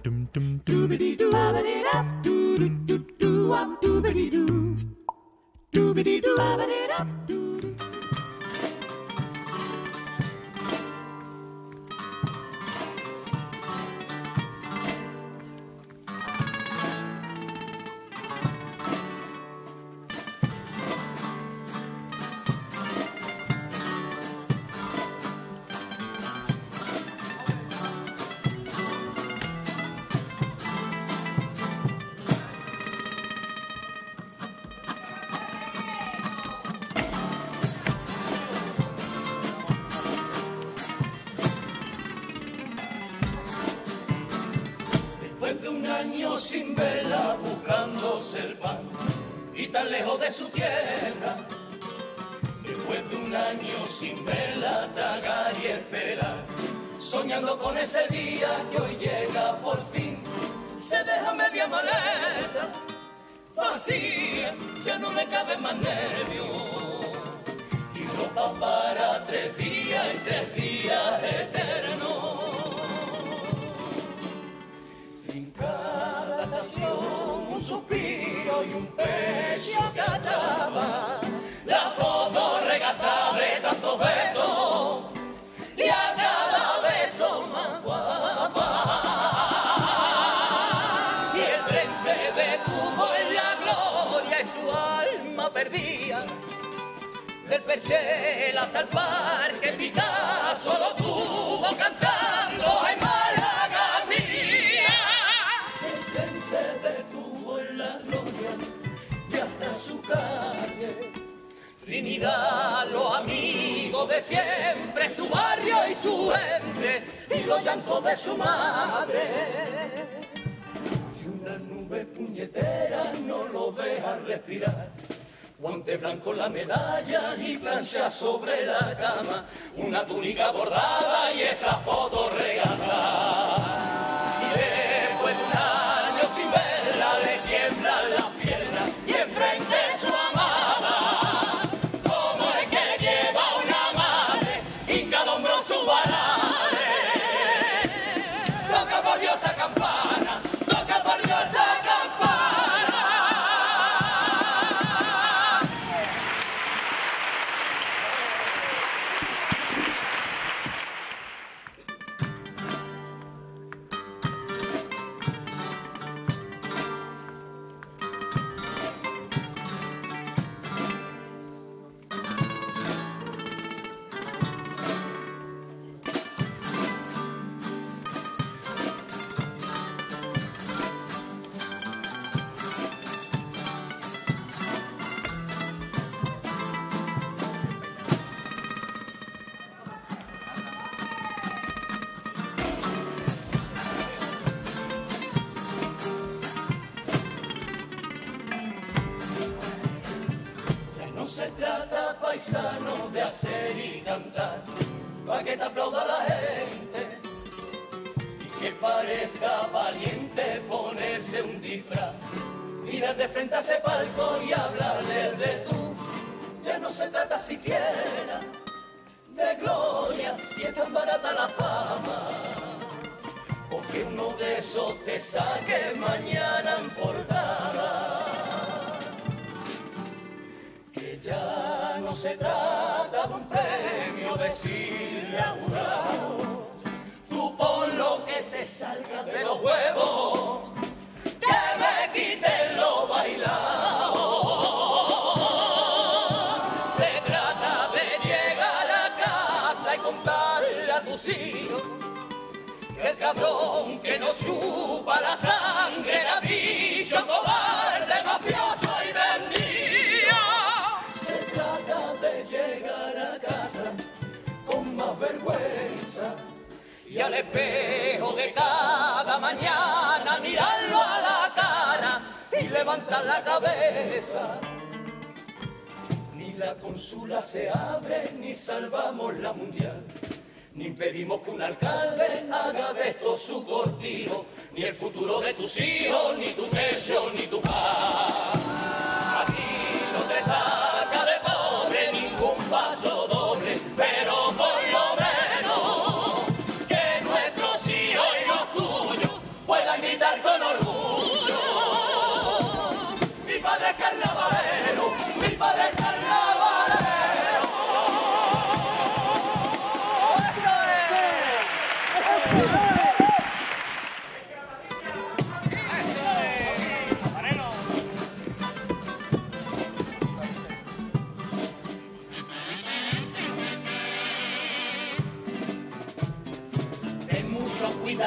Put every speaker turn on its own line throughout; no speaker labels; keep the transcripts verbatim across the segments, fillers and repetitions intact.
Después de un año sin verla buscándose el pan y tan lejos de su tierra, después de un año sin verla tragar y esperar, soñando con ese día que hoy llega por fin, se deja media maleta vacía, ya no le cabe más nervio y ropa para tres días y tres días eternos. En cada estación un suspiro y un pecho que atrapa, la foto regatada de tantos besos y a cada beso más guapa. Y el tren se detuvo en la gloria y su alma perdía, del Perchel hasta el parque Picasso lo tuvo cantando en Málaga mía. El tren se detuvo en la gloria y hasta su calle Trinidad, los amigos de siempre, su barrio y su gente y los llantos de su madre. Y una nube puñetera no lo deja respirar. Guante blanco la medalla y plancha sobre la cama, una túnica bordada y esa foto regatada. Y después de un año sin verla le tiemblan las piernas y enfrente su amada, como el que lleva una madre hincado hombro su varales. Toca por Dios esa campana, toca por Dios esa campana. Se trata, paisano, de hacer y cantar, pa' que te aplauda la gente y que parezca valiente ponerse un disfraz, mirar de frente a ese palco y hablarles de tú. Ya no se trata siquiera de gloria, si es tan barata la fama, o que uno de esos te saque mañana en portada. Ya no se trata de un premio, decirle a un lado, tú pon lo que te salga de los huevos, que me quiten lo bailado. Se trata de llegar a casa y contarle a tus hijos que el cabrón que nos chupa la sangre era bicho, cobarde, mafioso y vendido. De llegar a casa con más vergüenza y al espejo de cada mañana mirarlo a la cara y levantar la cabeza. Ni la consula se abre, ni salvamos la mundial, ni pedimos que un alcalde haga de esto su cortijo, ni el futuro de tus hijos, ni tu techo, ni tu paz. Aquí no te saca de pobre ningún paso doble, pero por lo menos que nuestros hijos y los tuyos puedan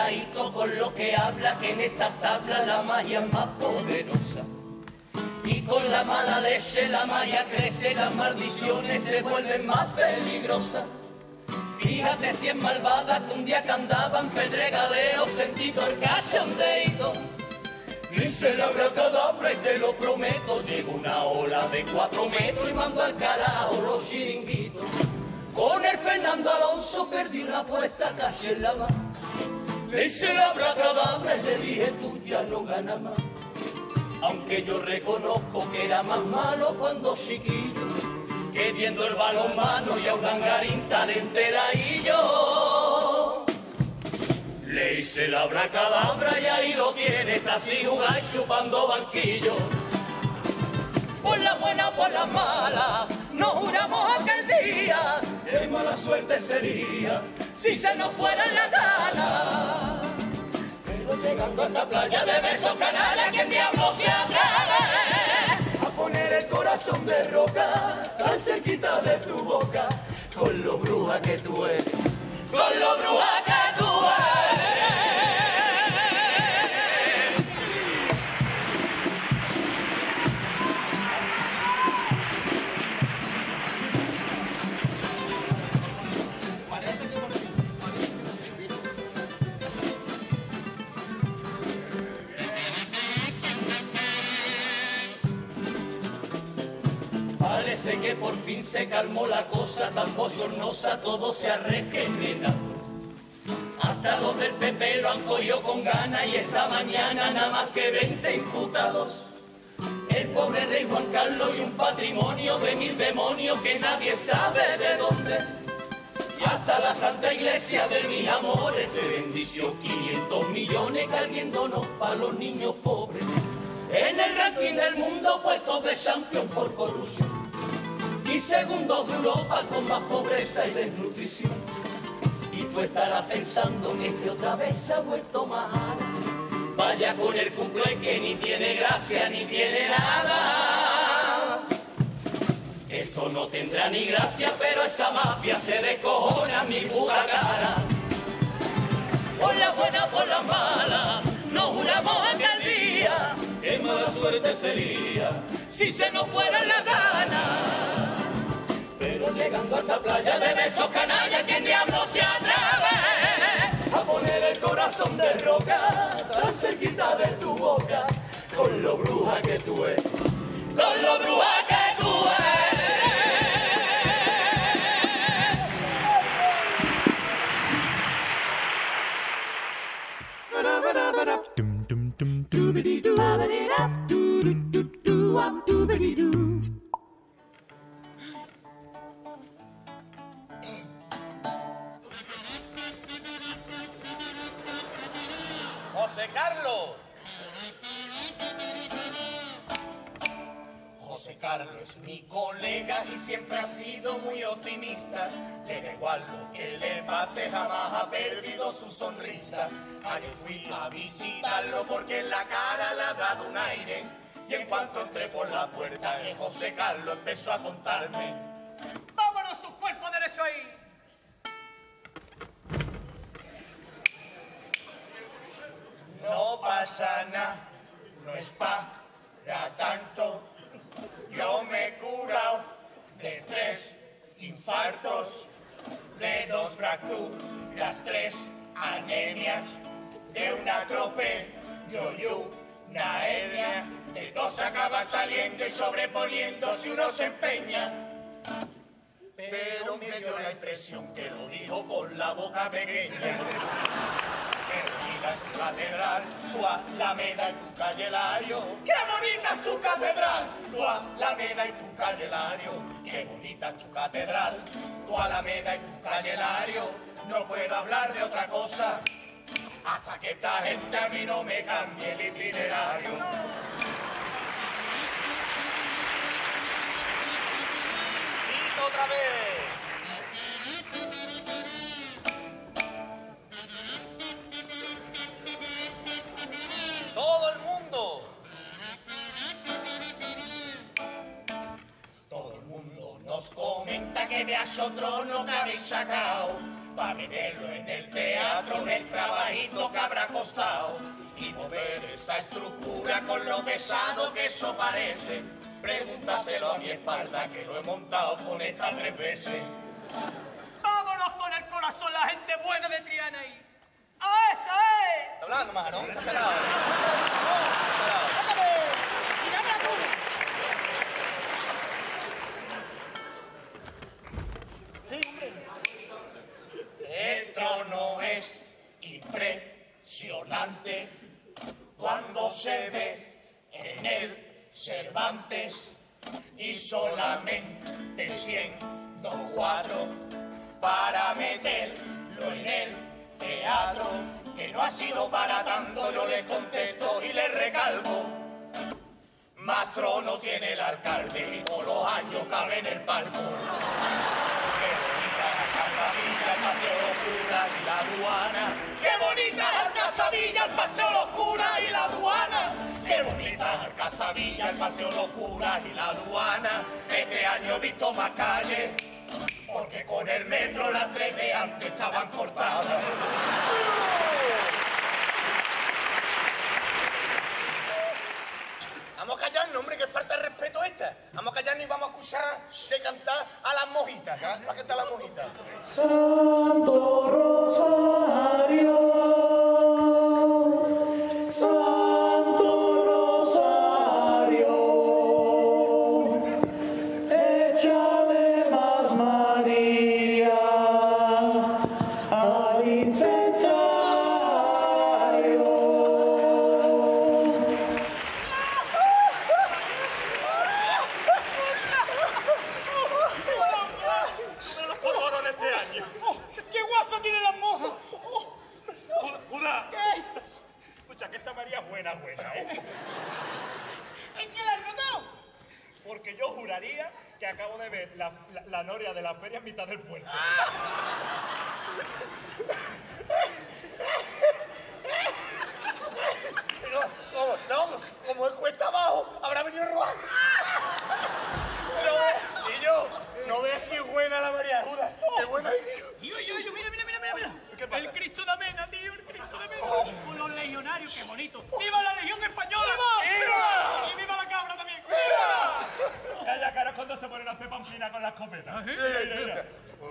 cuidadito con lo que habla, que en estas tablas la magia es más poderosa. Y con la mala leche la magia crece, las maldiciones se vuelven más peligrosas. Fíjate si es malvada que un día que andaba en pedregaleo sentido el cachondeito. Dice la abracadabra y te lo prometo, llegó una ola de cuatro metros y mandó al carajo los chiringuitos. Con el Fernando Alonso perdí una apuesta casi en la mano. Le hice la abracadabra y le dije tú ya no ganas más. Aunque yo reconozco que era más malo cuando chiquillo, que viendo el balonmano y a un angarín tan entera y yo le hice la abracadabra y ahí lo tiene, está así jugar chupando banquillo. Por la buena, por la mala, nos juramos aquel día, qué mala suerte sería si se nos fuera la gana. Pero llegando a esta playa de besos canales, ¿quién diablo se atreve a poner el corazón de roca tan cerquita de tu boca? Con lo bruja que tú eres, con lo bruja que tú eres. Parece que por fin se calmó la cosa, tan bochornosa, todo se ha regenerado. Hasta los del P P lo han cogido con ganas y esta mañana nada más que veinte imputados. El pobre rey Juan Carlos y un patrimonio de mil demonios que nadie sabe de dónde. Y hasta la Santa Iglesia de mis amores se bendició quinientos millones cayéndonos para los niños pobres. En el ranking del mundo puestos de champion por corrupción y segundos de Europa con más pobreza y desnutrición. Y tú estarás pensando que este otra vez se ha vuelto mal. Vaya con el cumple que ni tiene gracia ni tiene nada. Esto no tendrá ni gracia, pero esa mafia se descojona mi puta cara. Por la buena, por la mala, nos juramos aquel día, qué mala suerte sería si se nos fuera la gana. Pero llegando a esta playa de besos canalla, ¿quién diablo se atreve a poner el corazón de roca tan cerquita de tu boca? Con lo bruja que tú eres, con lo bruja que tú eres.
José Carlos. José Carlos es mi colega y siempre ha sido muy optimista. Le da igual lo que le pase, jamás ha perdido su sonrisa. Ayer fui a visitarlo porque en la cara le ha dado un aire. Y en cuanto entré por la puerta, que José Carlos empezó a contarme: ¡vámonos, su cuerpo derecho ahí! No pasa nada, no es para tanto. Yo me he curado de tres infartos, de dos fracturas, tres anemias, de una atropello y una hernia. De dos acaba saliendo y sobreponiendo si uno se empeña. Pero me dio la impresión que lo dijo con la boca pequeña. Qué bonita es tu catedral, tu Alameda y tu calle Lario. Qué bonita es tu catedral, tu Alameda y tu calle Lario. Qué bonita es tu catedral, tu Alameda y tu calle Lario. No puedo hablar de otra cosa hasta que esta gente a mí no me cambie el itinerario. Y otra vez. Todo el mundo. Todo el mundo nos comenta que veas otro no que habéis sacado. para meterlo en el teatro, el trabajito que habrá costado y mover esa estructura con lo pesado que eso parece. Pregúntaselo a mi espalda que lo he montado con estas tres veces.
¡Vámonos con el corazón, la gente buena de Triana ahí! ¡A esta, eh!
Está hablando más, ¿no? Está salado. El trono es impresionante cuando se ve en el Cervantes y solamente siendo cuatro para meterlo en el teatro, que no ha sido para tanto. Yo les contesto y les recalco: más trono tiene el alcalde y todos los años cabe en el palco. Villa, el Paseo Locura y la aduana. ¡Qué bonita es Alcazavilla, el Paseo Locura y la aduana! ¡Qué bonita es Alcazavilla, el Paseo Locura y la aduana! Este año he visto más calles, porque con el metro las tres de antes estaban cortadas. Vamos a callarnos, hombre, que falta de respeto esta. Vamos a callarnos y vamos a acusar de cantar a las mojitas, ¿eh? ¿Para qué están las mojitas?
Santo Rosario, Santo Rosario, échale más María al incensario.
Buena, buena, ¿eh?
¿En qué la has notado?
Porque yo juraría que acabo de ver la, la, la noria de la feria en mitad del puerto.
No, no, no, como es cuesta abajo, habrá venido Juan. No ve, y yo, no veas si es buena la María Judas. Qué buena.
Yo, yo, yo, mira, mira, mira, mira.
¿Qué pasa?
El Cristo de Amena, tío, el Cristo de Amena. Oh. Con los legionarios, qué bonito. ¡Viva la Legión Española!
¡Viva!
¡Y viva la cabra también!
¡Viva!
Calla, cara, cuando se ponen a hacer pamplina con la escopeta.
¿Sí?
Mira, mira, mira.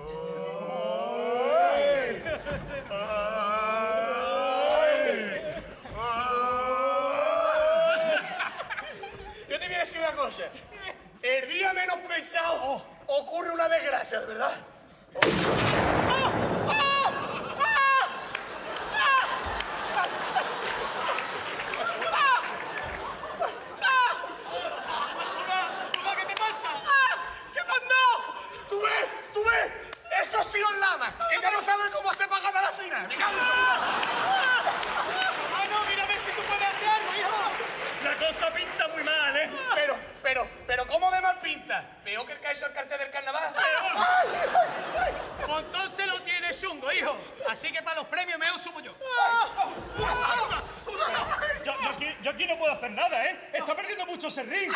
Ay, ay, ay. Yo te voy a decir una cosa. El día menos pensado ocurre una desgracia, de verdad.
¿Qué te pasa?
¿Qué mandó? ¿Tú ves? ¿Tú ves? Eso sí os lama, que ya no saben cómo hacer para ganar la final. ¡Me cago en todo!
Ah, no, mira a ver si tú puedes hacer algo, hijo.
La cosa pinta muy mal, ¿eh?
Pero, pero, pero, ¿cómo de mal pinta? ¿Peor que el que hizo el cartel del carnaval?
Pues entonces lo tienes chungo, hijo. Así que para los premios me lo sumo yo.
Yo, yo, aquí, yo aquí no puedo hacer nada, ¿eh? Está perdiendo mucho Serrín.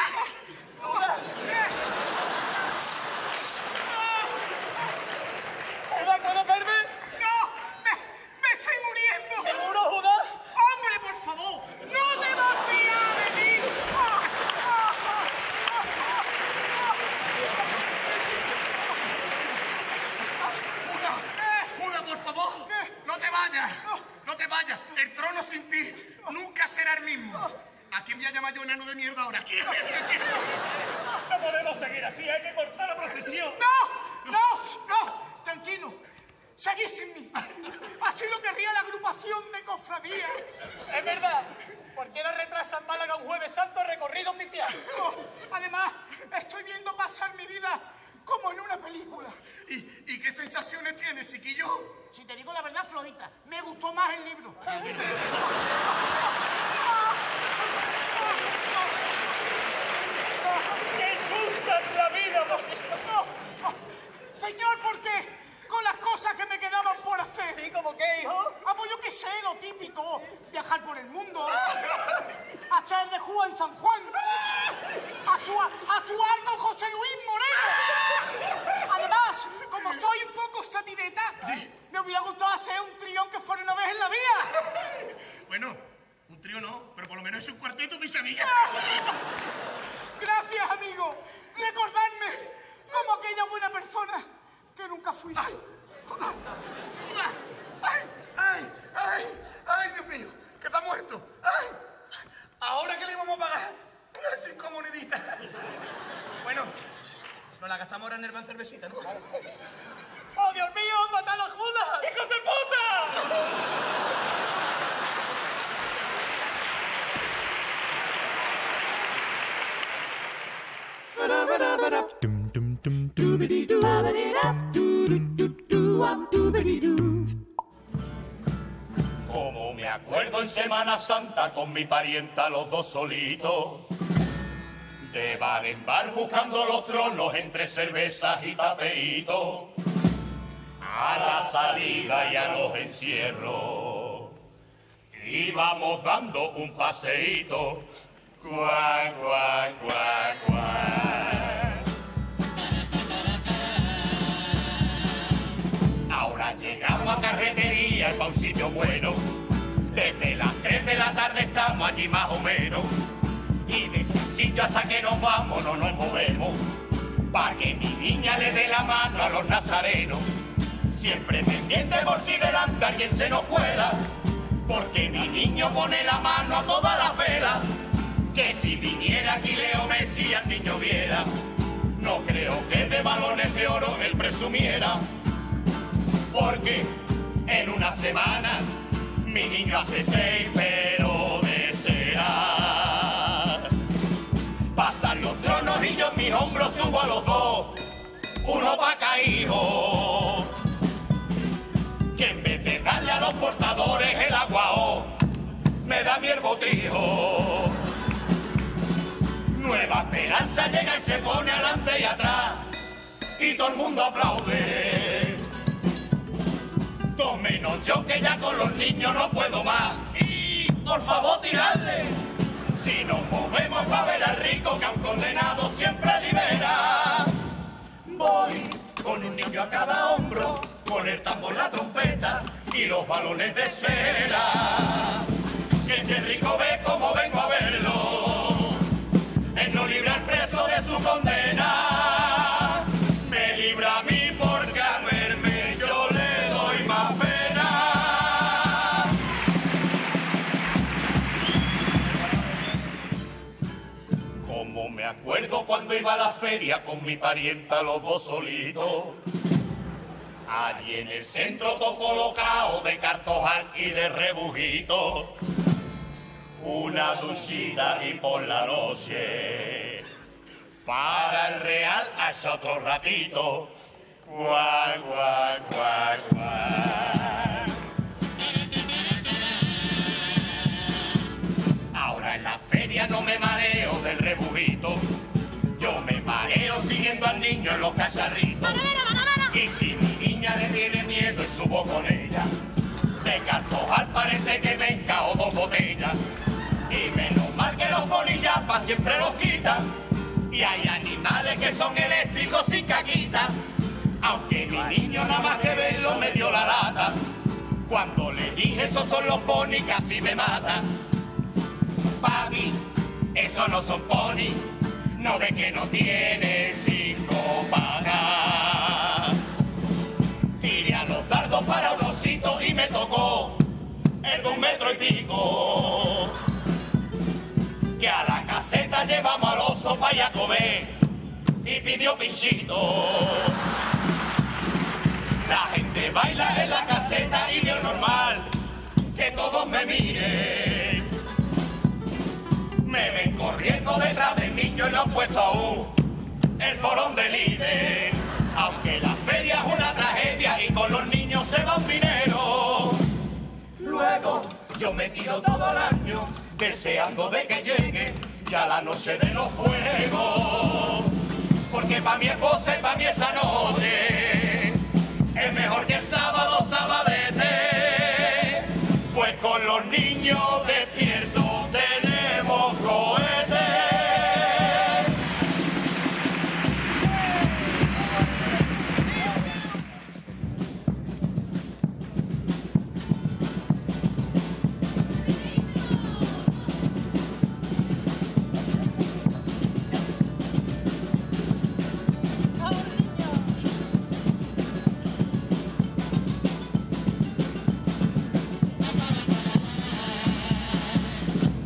¿Judá, puedo verme? ¡No! ¡Me, me estoy muriendo! ¿Seguro, Judá? ¡Hombre, por favor! ¡No te vas a fiar de mí!
¡Judá! ¡Judá, por favor! ¡No te vayas! ¡No te vayas! El trono sin ti nunca será el mismo. ¿A quién voy a llamar yo enano de mierda ahora? ¿A quién?
No podemos seguir así, hay que cortar la procesión.
¡No! ¡No! ¡No! Tranquilo. Seguid sin mí. Así lo querría la agrupación de cofradías. Es verdad. ¿Por qué no retrasan Málaga un Jueves Santo recorrido oficial? No. Además, estoy viendo pasar mi vida como en una película.
¿Y, y qué sensaciones tienes, chiquillo?
Si te digo la verdad, Florita, me gustó más el libro.
¡Qué injusta es la vida!
No, no. Señor, ¿por qué? Con las cosas que me quedaban por hacer. ¿Sí? ¿Cómo qué, hijo? Ah, pues yo qué sé, lo típico. Viajar por el mundo. Hacer de Juan en San Juan. Actuar, actuar con José Luis Moreno. Además, como soy un poco satireta, me hubiera gustado hacer un trío que fuera una vez en la vida.
Bueno, un trío no, pero por lo menos es un cuarteto, mis amigas.
Gracias, amigo. Recordadme como aquella buena persona que nunca fui.
¡Ay! ¡Joda! ¡Joda! ¡Ay! ¡Ay! ¡Ay! ¡Ay, Dios mío! ¡Que está muerto! ¡Ay! ¿Ahora qué le íbamos a pagar? Unas cinco moneditas. Bueno, nos la gastamos ahora en Herman cervecita, ¿no?
¡Oh, Dios mío! ¡Mata a los Judas!
¡Hijos de puta!
Como me acuerdo en Semana Santa con mi parienta los dos solitos, de bar en bar buscando los tronos entre cervezas y tapeitos, a la salida y a los encierros íbamos dando un paseíto, cuac, cuac, cuac, cuac. Ahora llegamos a carretería y pa' un sitio bueno, desde las tres de la tarde estamos allí más o menos, y de ese sitio hasta que nos vamos no nos movemos, pa' que mi niña le dé la mano a los nazarenos, siempre pendiente por si delante alguien se nos cuela, porque mi niño pone la mano a todas las velas, que si viniera aquí Leo Messi al niño viera, no creo que de balones de oro él presumiera, porque en una semana mi niño hace seis, pero de cera. Pasan los tronos y yo en mis hombros subo a los dos, uno pa' caído, que en vez de darle a los portadores el aguao, me da mi herbotijo. Nueva Esperanza llega y se pone adelante y atrás, y todo el mundo aplaude. Dos menos yo, que ya con los niños no puedo más, y por favor tiradle, si nos movemos pa' ver al rico que a un condenado siempre libera. Voy con un niño a cada hombro, con el tambor, la trompeta y los balones de cera, que si el rico ve como vengo a verlo, él no libra al preso de su condena, me libra a mí porque a verme yo le doy más pena. Como me acuerdo cuando iba a la feria con mi parienta los dos solitos, allí en el centro todo colocado de cartojal y de rebujito, una duchita y por la noche para el real hace otro ratito, guac, guac, guac, guac. Ahora en la feria no me mareo del rebujito, yo me mareo siguiendo al niño en los cacharritos. Y si mi niña le tiene miedo y subo con ella, de cartojal parece que me encao dos botellas. Y menos mal que los bonillas siempre los quitan, y hay animales que son eléctricos sin caquita, aunque mi niño nada más que verlo me dio la lata, cuando le dije esos son los ponis casi me mata. Papi, esos no son ponis, no ve que no tiene cinco pagas. Tiré a los dardos para un osito y me tocó el de un metro y pico, que a la caseta llevamos al oso para ir a comer, y pidió pinchito. La gente baila en la caseta y veo normal que todos me miren. Me ven corriendo detrás del niño y no han puesto aún el forón de líder. Aunque la feria es una tragedia y con los niños se va un dinero. Luego yo me tiro todo el año deseando de que llegue ya la noche de los fuegos, porque pa' mi esposa y pa' mí esa noche es mejor que el sábado sabadete, pues con los niños despiertos tenemos cohetes.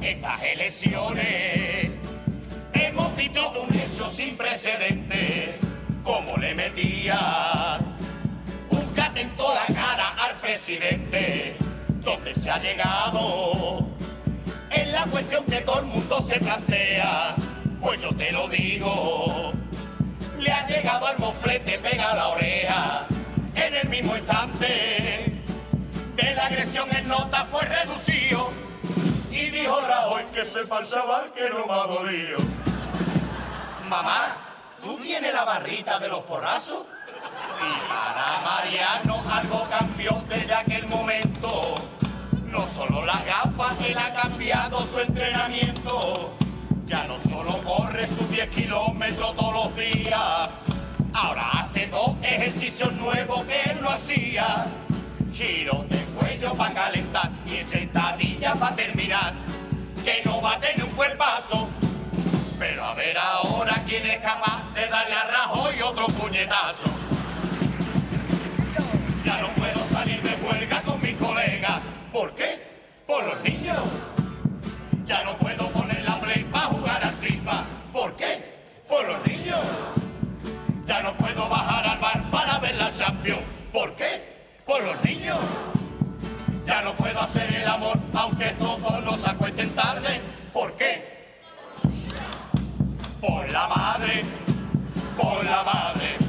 estas elecciones hemos visto un hecho sin precedentes, como le metía un catento la cara al presidente, donde se ha llegado es la cuestión que todo el mundo se plantea. Pues yo te lo digo, le ha llegado al moflete, pega la oreja en el mismo instante de la agresión. En nota fue reducido y dijo Rajoy que se pasaba, que no me ha dolido. Mamá, ¿tú tienes la barrita de los porrazos? Y para Mariano algo cambió desde aquel momento. No solo las gafas, él ha cambiado su entrenamiento. Ya no solo corre sus diez kilómetros todos los días, ahora hace dos ejercicios nuevos que él no hacía. Giros de cuello para calentar y sentadillas para terminar, que no va a tener un cuerpazo. Pero a ver ahora quién es capaz de darle a Rajoy otro puñetazo. Ya no puedo salir de huelga con mis colegas. ¿Por qué? Por los niños. Ya no puedo poner la Play para jugar al FIFA. ¿Por qué? Por los niños. Ya no puedo bajar al bar para ver la Champions. ¿Por qué? Por los niños. Ya no puedo hacer el amor aunque todos nos acuesten tarde. ¿Por qué? Por la madre. Por la madre.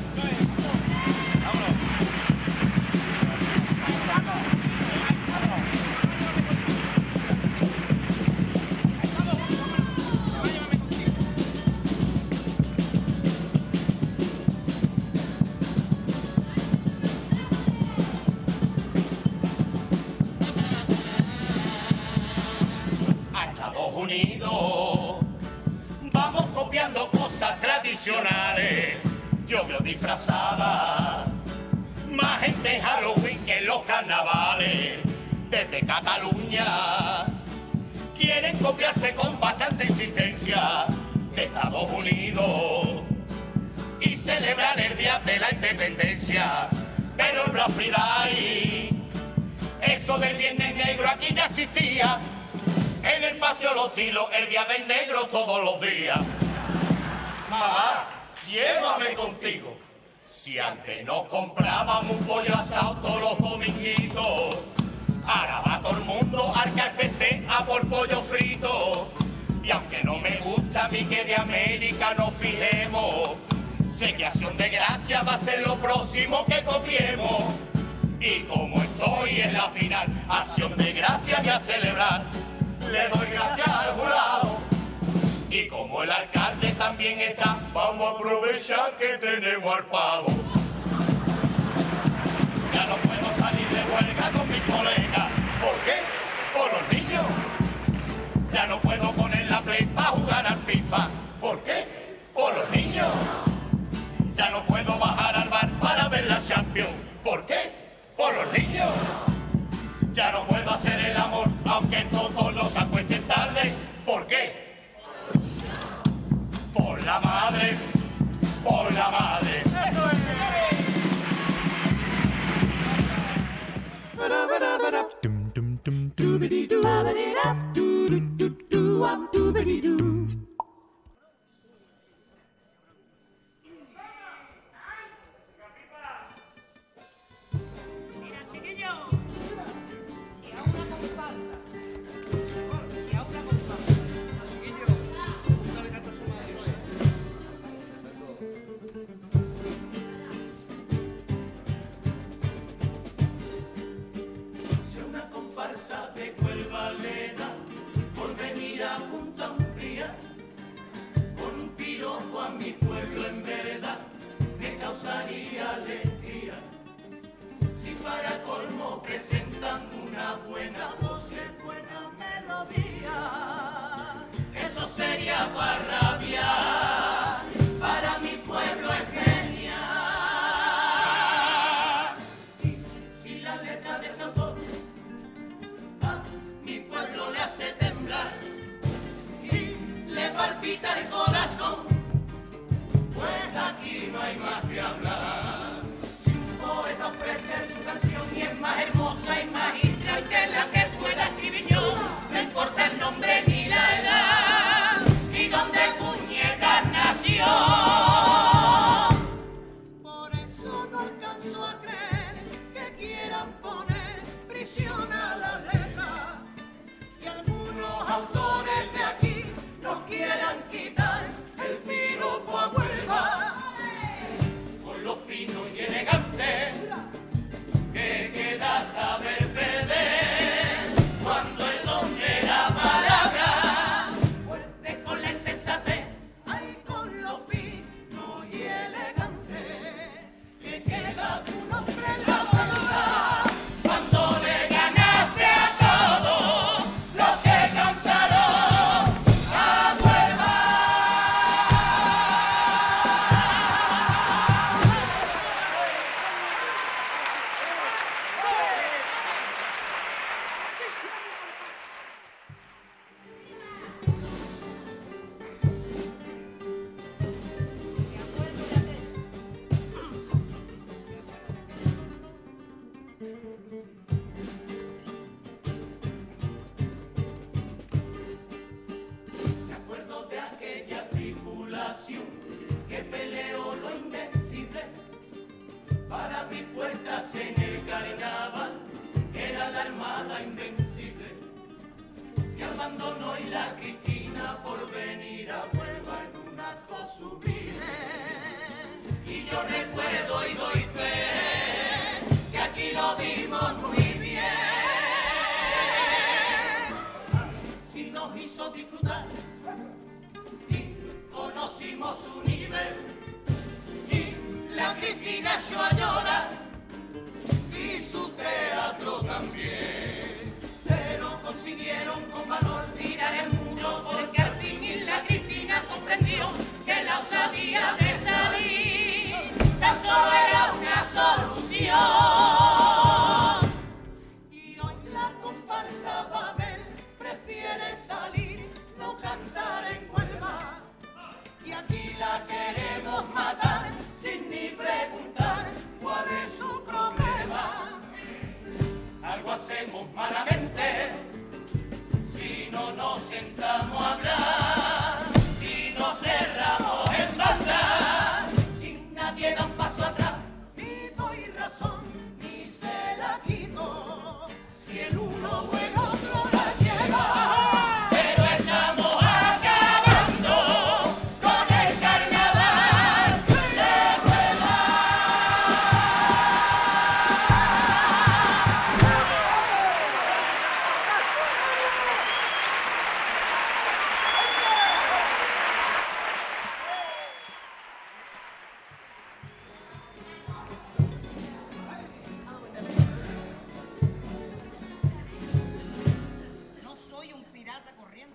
Unidos, vamos copiando cosas tradicionales. Yo veo disfrazada más gente en Halloween que en los carnavales. Desde Cataluña quieren copiarse con bastante insistencia de Estados Unidos y celebrar el día de la independencia. Pero el Black Friday, eso del Viernes Negro aquí ya existía. En el Paseo Los Tilos, el día del negro todos los días. Mamá, llévame contigo. Si antes nos comprábamos un pollo asado todos los dominguitos, ahora va todo el mundo al K F C a por pollo frito. Y aunque no me gusta a mí que de América nos fijemos, sé que Acción de Gracia va a ser lo próximo que copiemos. Y como estoy en la final, Acción de Gracia voy a celebrar. Le doy gracias al jurado. Y como el alcalde también está, vamos a aprovechar que tenemos al pavo. Ya no puedo salir de huelga con mis colegas. ¿Por qué? Por los niños. Ya no puedo poner la Play para jugar al FIFA. ¿Por qué? Por los niños. Ya no puedo bajar al bar para ver la Champions. ¿Por qué? Por los niños. Ya no puedo hacer el amor aunque todos nos acuesten tarde. ¿Por qué? Por la madre. Por la madre. ¡Eso es!
Mira, chiquillo, si a una comparsa, si a una comparsa, chiquillo, no le canta a su madre.
Si a una comparsa de Huelva le da por venir a Punta Umbría, con un piropo a mi pueblo en verdad me causaría alegría. Si para colmo presentan una buena voz y buena melodía, eso sería para rabiar, para mi pueblo es genial. Y si la letra de ese autor a mi pueblo le hace temblar y le palpita el corazón, pues aquí no hay más que hablar. Si un poeta ofrece su canción y es más hermosa y magistral que la que pueda escribir autores de aquí nos quieran quitar el piropo a Huelva. Con lo fino y elegante que queda saber perder cuando el don de la palabra vuelve con la insensatez. Ay, con lo fino y elegante que queda tu nombre en la bolsa. Cuando le ganaste a todos los que cantaron a Huelva. Me acuerdo de aquella tripulación que peleó lo invencible para abrir puertas en el carnaval, que era la armada invencible, que abandonó y la Cristina por venir a Huelva en un acto sublime. Y yo recuerdo y doy fe que aquí lo vimos muy bien. Si nos hizo disfrutar y conocimos su nivel, y la Cristina echó a llorar y su teatro también. Pero consiguieron con valor tirar el muro, porque al fin y la Cristina comprendió que la osadía de salir tan solo era una solución. Y hoy la comparsa Babel prefiere salir, no cantar en Huelva. Y aquí la queremos matar sin ni preguntar cuál es su problema. Algo hacemos malamente si no nos sentamos a hablar, si no cerramos en banda, si nadie da un paso atrás. Ni doy razón ni se la quito, si el uno o el otro la lleva. Pero estamos acabando con el carnaval de Huelva.
No soy un pirata corriente.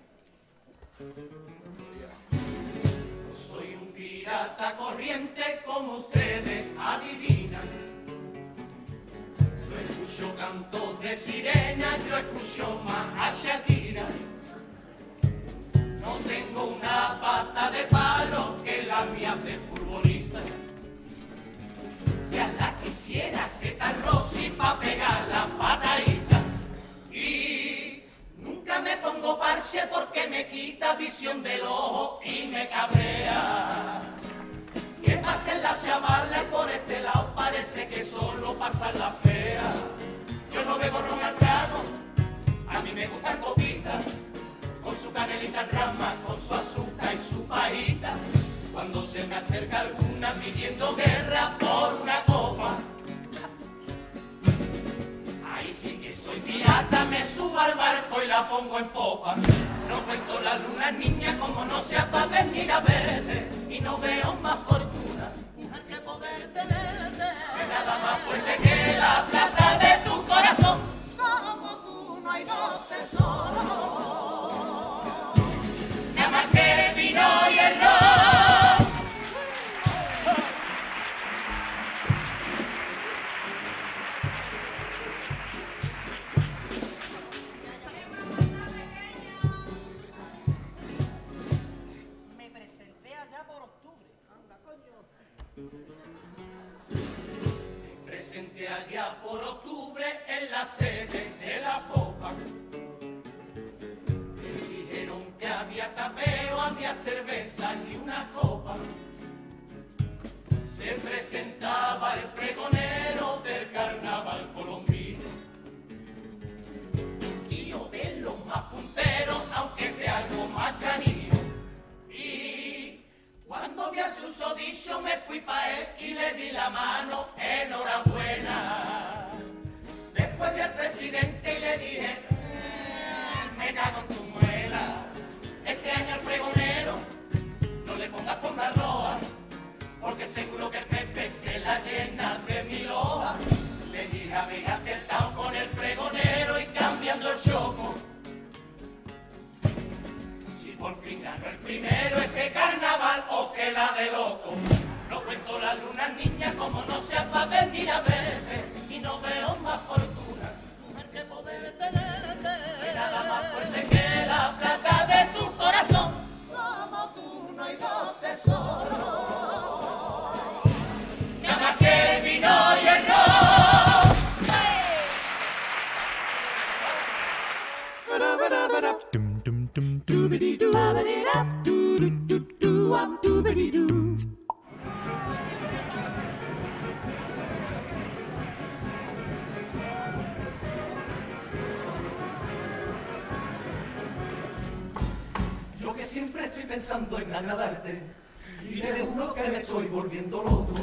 Soy un pirata corriente como ustedes adivinan. Yo escucho cantos de sirena, yo escucho más a Shakira. No tengo una pata de palo que la mía de futbolista. Si a la quisiera Zeta Rossi pa' pegar la patadita. Y nunca me pongo parche porque me quita visión del ojo y me cabrea. Que pasen las chavalas y por este lado parece que solo pasan las feas. Yo no bebo ron al trago, a mí me gustan copitas, con su canelita en rama, con su azúcar y su pajita. Cuando se me acerca alguna pidiendo guerra por una copa, ahí sí que soy pirata, me subo al barco y la pongo en popa. No cuento la luna, niña, como no sea pa' venir a verte, y no veo más fortuna, mujer, que poder tenerte, que nada más fuerte que la plata de tu corazón. Como tú no hay dos tesoros, nada más que el vino y el ron.
Me presenté allá por octubre. Anda, coño.
Me presenté allá por octubre en la sede de la FOPA. Me dijeron que había tapeo, había cerveza y una copa. Se presentaba el pregonero del carnaval colombino, tío de los más punteros, aunque me cago en tu muela. Este año al pregonero no le pongas fonda roja, porque seguro que el pepe que la llena de mil hojas. Le dije habéis acertado con el pregonero y cambiando el choco. Si por fin ganó el primero este carnaval os queda de loco. No cuento la luna, niña, como no sea para venir a verte, y no veo más fortuna, mujer, que poder tenerte, y nada más fuerte que la plata de tu corazón. Como tú no hay dos tesoros, nada más que el vino y el ron.
Dum dum dum doobity doo. Doo doo doo doo um doobity doo.
Yo que siempre estoy pensando en agradarte y te juro que me estoy volviendo loco.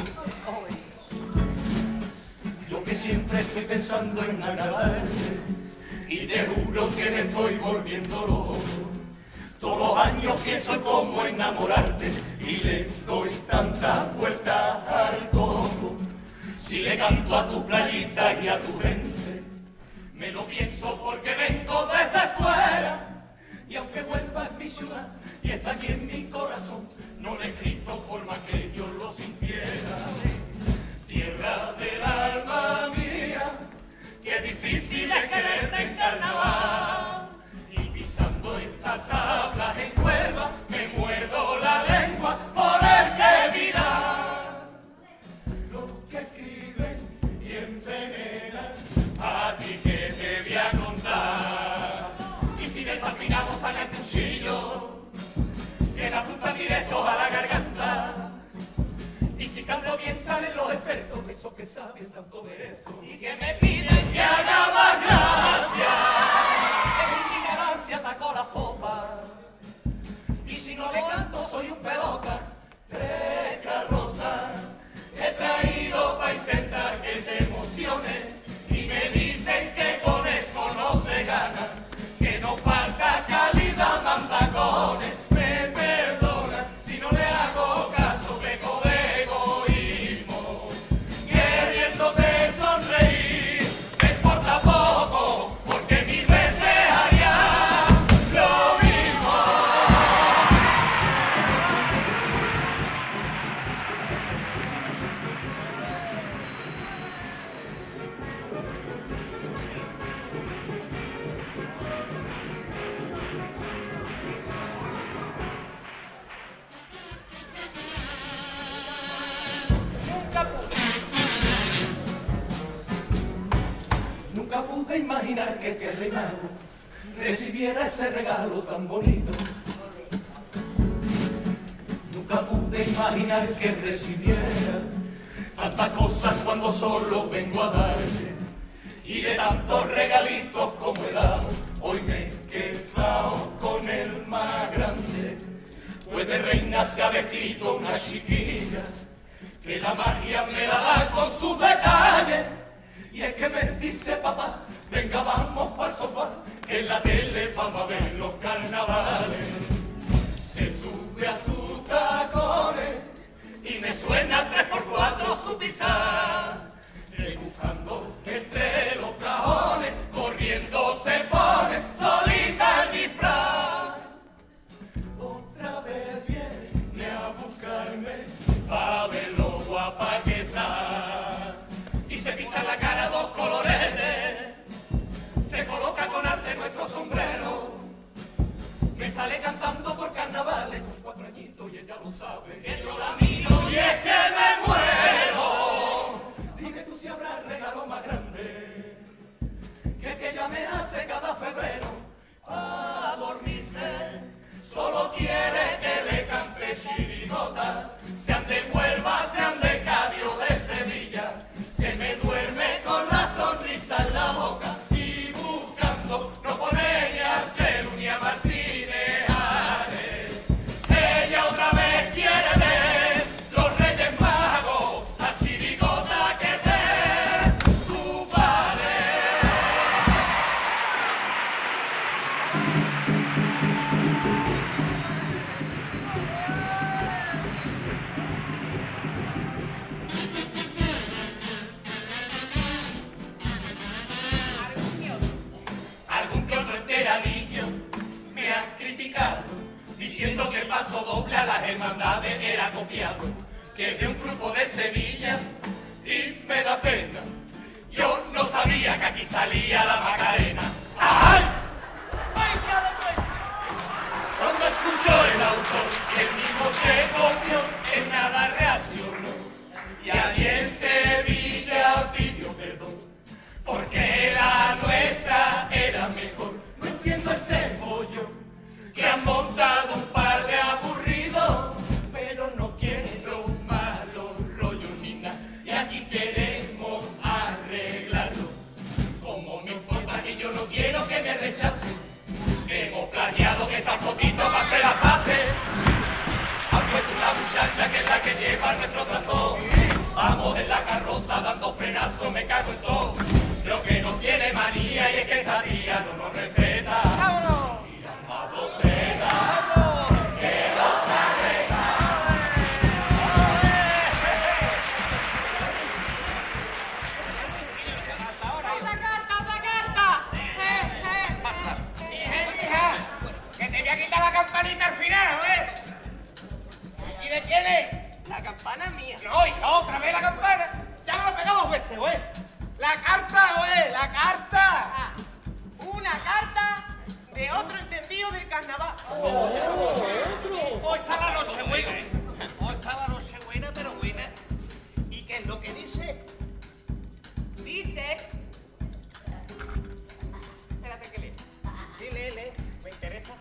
Yo que siempre estoy pensando en agradarte y te juro que me estoy volviendo loco. Todos los años pienso en cómo enamorarte y le doy tantas vueltas al coco. Si le canto a tu playita y a tu gente, me lo pienso porque vengo desde fuera. Y aunque vuelva en mi ciudad y está aquí en mi corazón, no le he escrito por más que yo lo sintiera. Tierra del alma mía, qué difícil es quererte en carnaval. Y pisando estas tablas en cuerda, me muerdo la lengua por el que dirá. Los que escriben y envenenan, a ti que te voy a contar. Y si desafinamos sale el cuchillo, que la punta directo a la garganta. Y si salgo bien salen los expertos, esos que saben tanto de esto, y que me piden que haga más gracia, que mi ignorancia atacó la fopa. Y si no le canto soy un pelota, tres carrozas he traído para intentar que te emociones. Y me dicen que con eso no se gana, que no falta calidad, manda cojones. Me perdona si no le hago caso, peco de egoísmo, queriéndote sonreír, me importa poco, porque mil veces haría lo mismo.
Nunca pude.
Nunca pude imaginar que este rey mago recibiera ese regalo tan bonito. Nunca pude imaginar que recibiera tantas cosas cuando solo vengo a darle. Y de tantos regalitos como he dado, hoy me he quedado con el más grande. Pues de reina se ha vestido una chiquilla, que la magia me la da con sus detalles. Y es que me dice papá, venga vamos para el sofá, que en la tele vamos a ver los carnavales. Se sube a sus tacones y me suena tres por cuatro su pisar. Rebuscando entre los cajones, corriendo se pone solita el disfraz. Otra vez viene a buscarme pa' ver lo guapa que está. Y se pinta la cara dos coloretes, se coloca con arte nuestro sombrero. Me sale cantando por carnavales con cuatro añitos y ella lo sabe, que yo la miro y es que me muero. Dime tú si habrá el regalo más grande que que ella me hace cada febrero a dormirse. Solo quiere que le cante chirigota, sean de Huelva, sean de Cádiz o de Sevilla. Se me duerme con la sonrisa en la boca y buscando no con ella a Celu ni a Martínez Ares. Ella otra vez quiere ver los Reyes Magos, la chirigota que de su padre. paso doble a las hermandades era copiado, que de un grupo de Sevilla, y me da pena, yo no sabía que aquí salía la Macarena. ¡Ay! Cuando escuchó el autor que el mismo se copió, en nada reaccionó, y allí en Sevilla pidió perdón, porque la nuestra era mejor. No entiendo ese pollo que han montado un par de aburridos, pero no quiero malos rollos ni nada, y aquí queremos arreglarlo. Como me importa que yo no quiero que me rechacen, hemos planeado que esta fotito va a hacer la pase. Han puesto una muchacha que es la que lleva nuestro trazón. Vamos en la carroza dando frenazo, me cago en todo. Lo que nos tiene manía y es que esta tía no nos respeta. ¡Vámonos! Y la más botella. ¡Vamos! ¡Que nos carrega!
¡Otra carta, otra carta! ¡Eh, eh!
Hija, hija, que te voy a quitar la campanita al final, ¿eh? ¿Y de quién es?
La campana es mía.
No, hija, otra vez la campana. Ya no lo pegamos veces, güey. La carta, güey, la carta.
Ah, una carta de otro entendido del carnaval.
Hoy está la Nochebuena. Hoy está la Nochebuena, pero buena. ¿Y qué es lo que dice?
Dice... Espérate que lea.
Sí, lee, lee. Me interesa.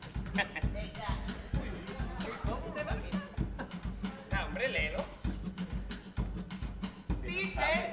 ¿Cómo te va a mí?
No, hombre, léelo.
Dice...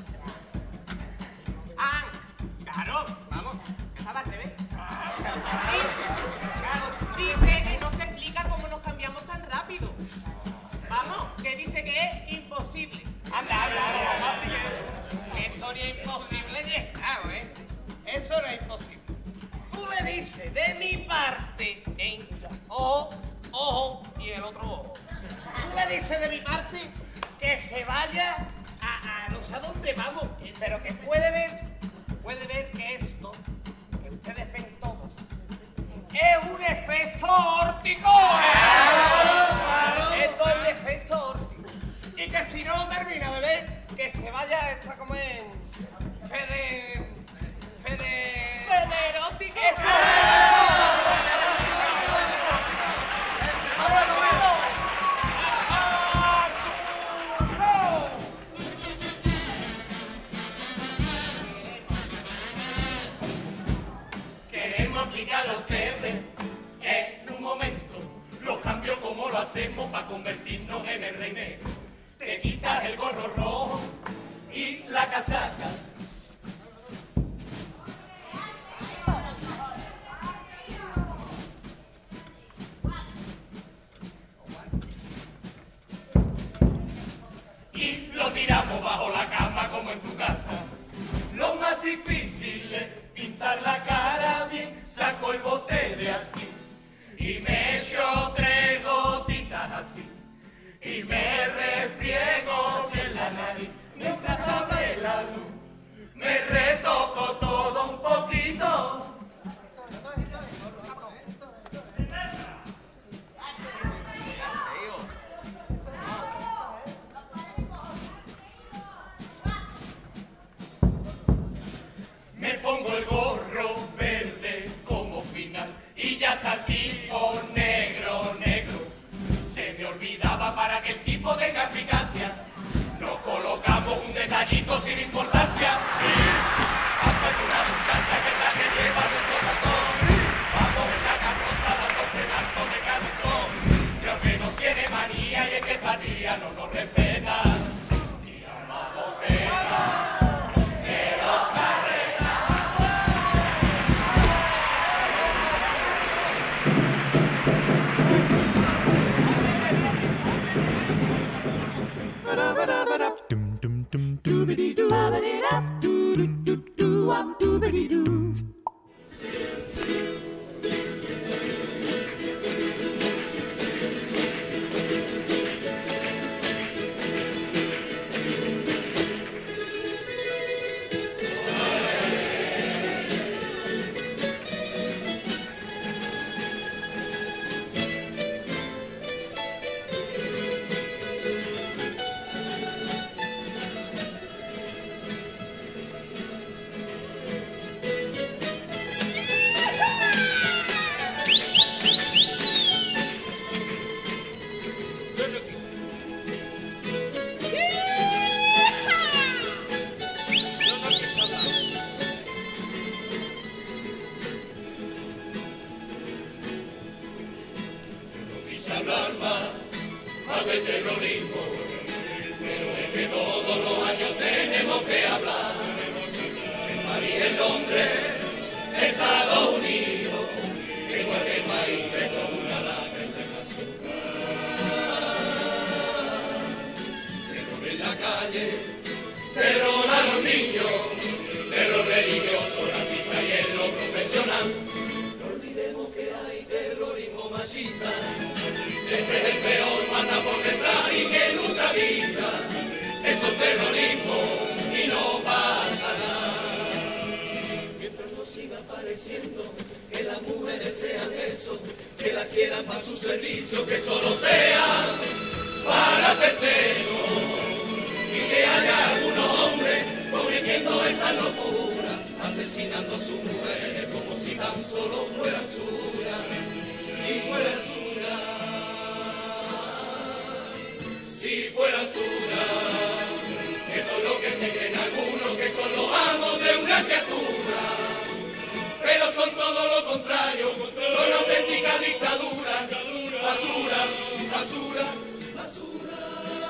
Ah, claro, vamos, estaba al revés. Dice, claro, dice que no se explica cómo nos cambiamos tan rápido. Vamos, que dice que es imposible.
Anda, anda, anda. Así que eso no es imposible ni está, ¿eh? Eso no es imposible. Tú le dices, de mi parte, ¿eh? Ojo, ojo y el otro ojo. Tú le dices de mi parte que se vaya a, a no sé a dónde vamos, pero que puede ver, puede ver que esto, que ustedes ven todos, es un efecto óptico. Claro, claro. Esto es un efecto óptico. Y que si no lo termina de ver, que se vaya esta como en Fede... Fede...
Federótico.
¡Eso! ¡Vamos, Roberto! ¡A tu no!
Queremos aplicar a ustedes en un momento los cambios como lo hacemos para convertirnos en el reinero. Te quitas el gorro rojo y la casaca. Y lo tiramos bajo la cama como en tu casa. Lo más difícil es pintar la cara bien. Saco el bote de aquí y me echo tres gotitas así. Y me refriego de la nariz mientras abre la luz. Me retoco todo un poquito. Me pongo el gorro verde como final y ya está el tipo negro, negro. Se me olvidaba para que el tipo tenga eficacia. Nos colocamos un detallito sin importancia. Y hasta una muchacha que es la que lleva nuestro ratón. Vamos en la carroza dando pedazos de cartón. Creo que nos tiene manía y es que esta tía no nos respeta. Tía más botella. hablar más, más de terrorismo, pero es que todos los años tenemos que hablar. En París, en Londres, Estados Unidos, en cualquier país de toda una larga internacional. Terror en la calle, terror a los niños, terror religioso, racista y en lo profesional. No olvidemos que hay terrorismo machista, ese es el peor, manda por detrás y que nunca avisa. Eso es terrorismo y no pasa nada. Mientras no siga pareciendo que las mujeres sean eso, que la quieran para su servicio, que solo sea para hacer sexo, y que haya algunos hombres cometiendo esa locura, asesinando a sus mujeres como si tan solo fueran suyas, si fueran suyas, si fueran suyas. Eso es lo que se creen algunos, que son los amos de una criatura, pero son todo lo contrario, son auténtica dictadura, basura, basura, basura.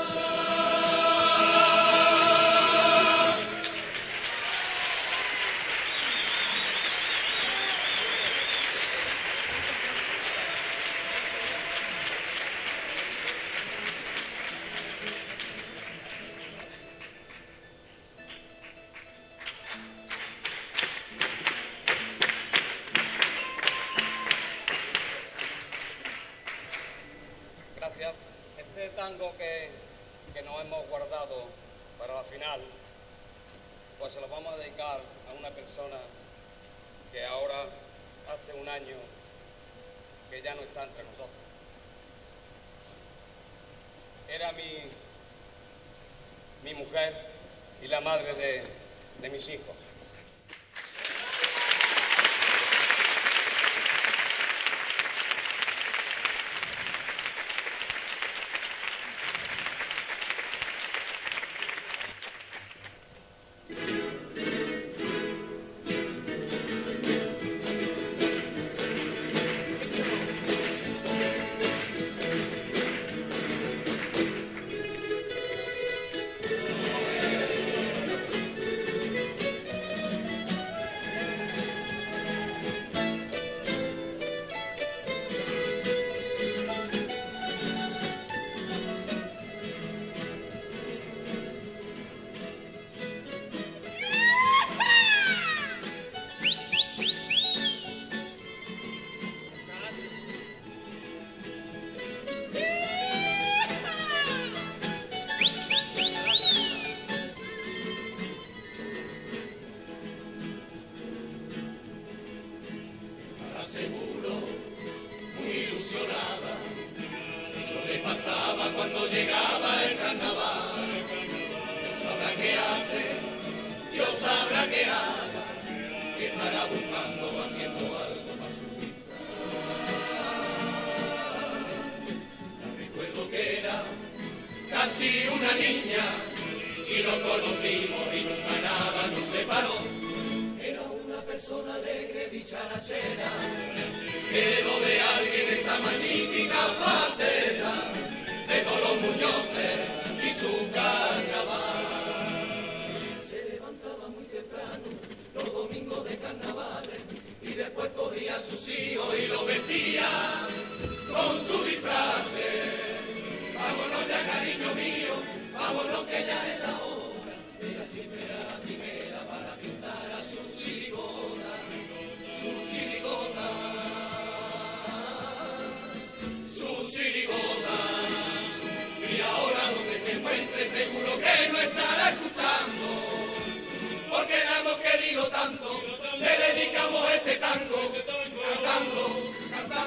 Gracias. Este tango que, que nos hemos guardado para la final, pues se lo vamos a dedicar a una persona que ahora hace un año que ya no está entre nosotros. Era mi, mi mujer y la madre de, de mis hijos.
Pasaba cuando llegaba el carnaval. Dios sabrá qué hace, Dios sabrá qué haga, y estará buscando o haciendo algo para su disfraz. La recuerdo que era casi una niña, y nos conocimos y nunca nada nos separó. Era una persona alegre, dicharachera, heredó de alguien esa magnífica faceta de todos los Muñoces y su carnaval. Se levantaba muy temprano los domingos de carnavales y después cogía a sus hijos y los vestía con su disfraces. Vámonos ya, cariño mío, vámonos que ya es la hora. Ella siempre era la primera para pintar a su chirigota, su chirigota, su chirigota. Y ahora donde se encuentre seguro que no estará escuchando, porque la hemos querido tanto, le dedicamos este tango, cantando, cantando.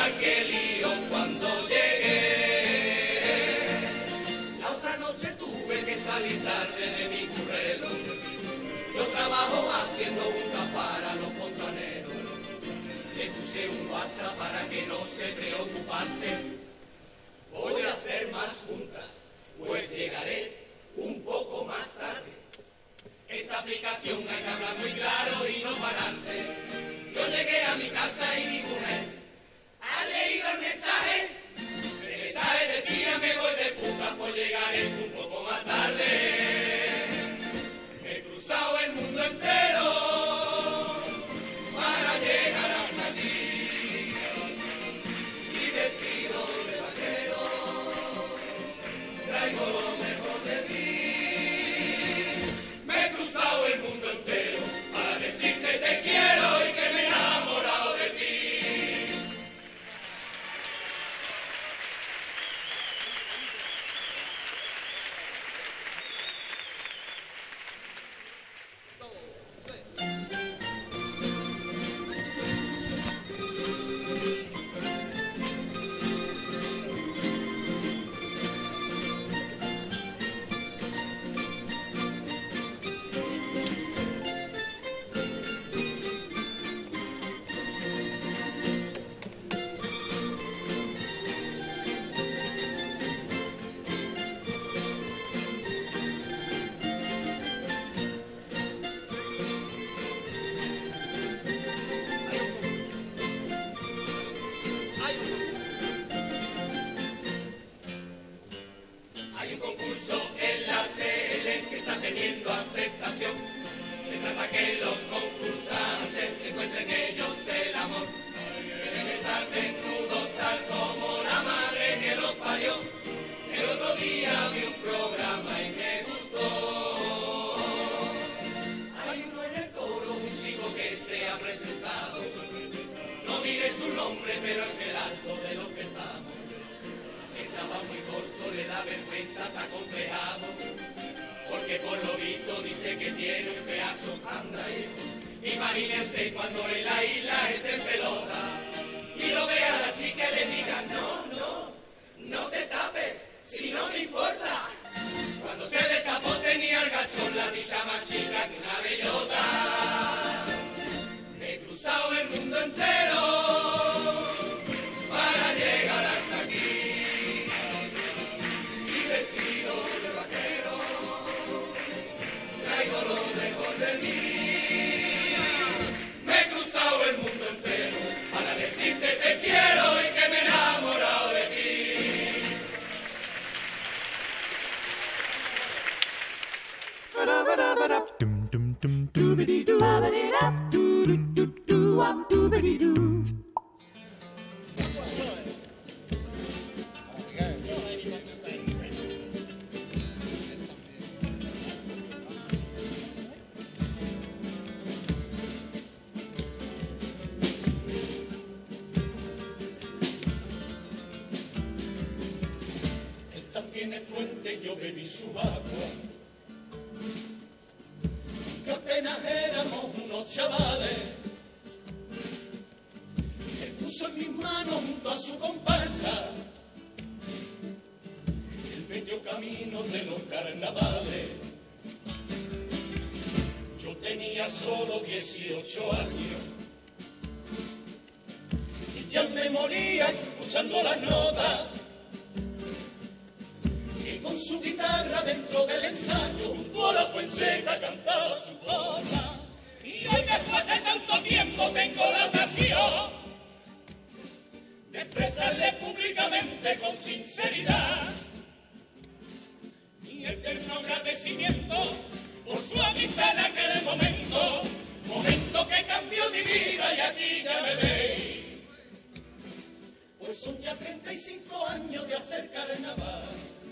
qué lío cuando llegué. La otra noche tuve que salir tarde de mi currelo. Yo trabajo haciendo juntas para los fontaneros. Le puse un WhatsApp para que no se preocupase. Voy a hacer más juntas, pues llegaré un poco más tarde. Esta aplicación hay que hablar muy claro y no pararse. Yo llegué a mi casa y mi mujer ha leído el mensaje. El mensaje decía me voy de puta, pues llegaré un poco más tarde. Me he cruzado el mundo entero para llegar hasta aquí. Y vestido de vaquero traigo lo mejor de mí. Me he cruzado el mundo entero para decirte te quiero y que me he enamorado de ti. Hay un concurso en la tele que está teniendo aceptación. Se trata que los concursantes encuentren ellos el amor. Deben estar desnudos tal como la madre que los parió. El otro día vi un programa y me gustó. Hay uno en el coro, un chico que se ha presentado. No diré su nombre, pero es el alto de los que estamos. El chaval muy corto, le da vergüenza, está complejado, porque por lo visto dice que tiene un pedazo grande. Imagínense cuando en la isla esté en pelota y lo vea a la chica y le diga no, no, no te tapes, si no me importa. Cuando se destapó tenía el gachón la pilla más chica que una bellota. Me he cruzado el mundo entero para llegar hasta aquí. Vestido de vaquero, traigo lo mejor de mí. Me he cruzado el mundo entero para decirte te quiero y que me he enamorado de ti.
Dum dum dum doobity doo. Doo doo doo doo um doobity doo.
Tiene fuente, yo bebí su agua, que apenas éramos unos chavales. Él puso en mis manos junto a su comparsa el bello camino de los carnavales. Yo tenía solo dieciocho años y ya me moría escuchando las notas. Con su guitarra dentro del ensayo, junto a la fuenseca cantaba su cosa. Y hoy después de tanto tiempo tengo la ocasión de expresarle públicamente con sinceridad mi eterno agradecimiento por su amistad en aquel momento, momento que cambió mi vida y aquí ya me veis. Pues son ya treinta y cinco años de hacer carnaval.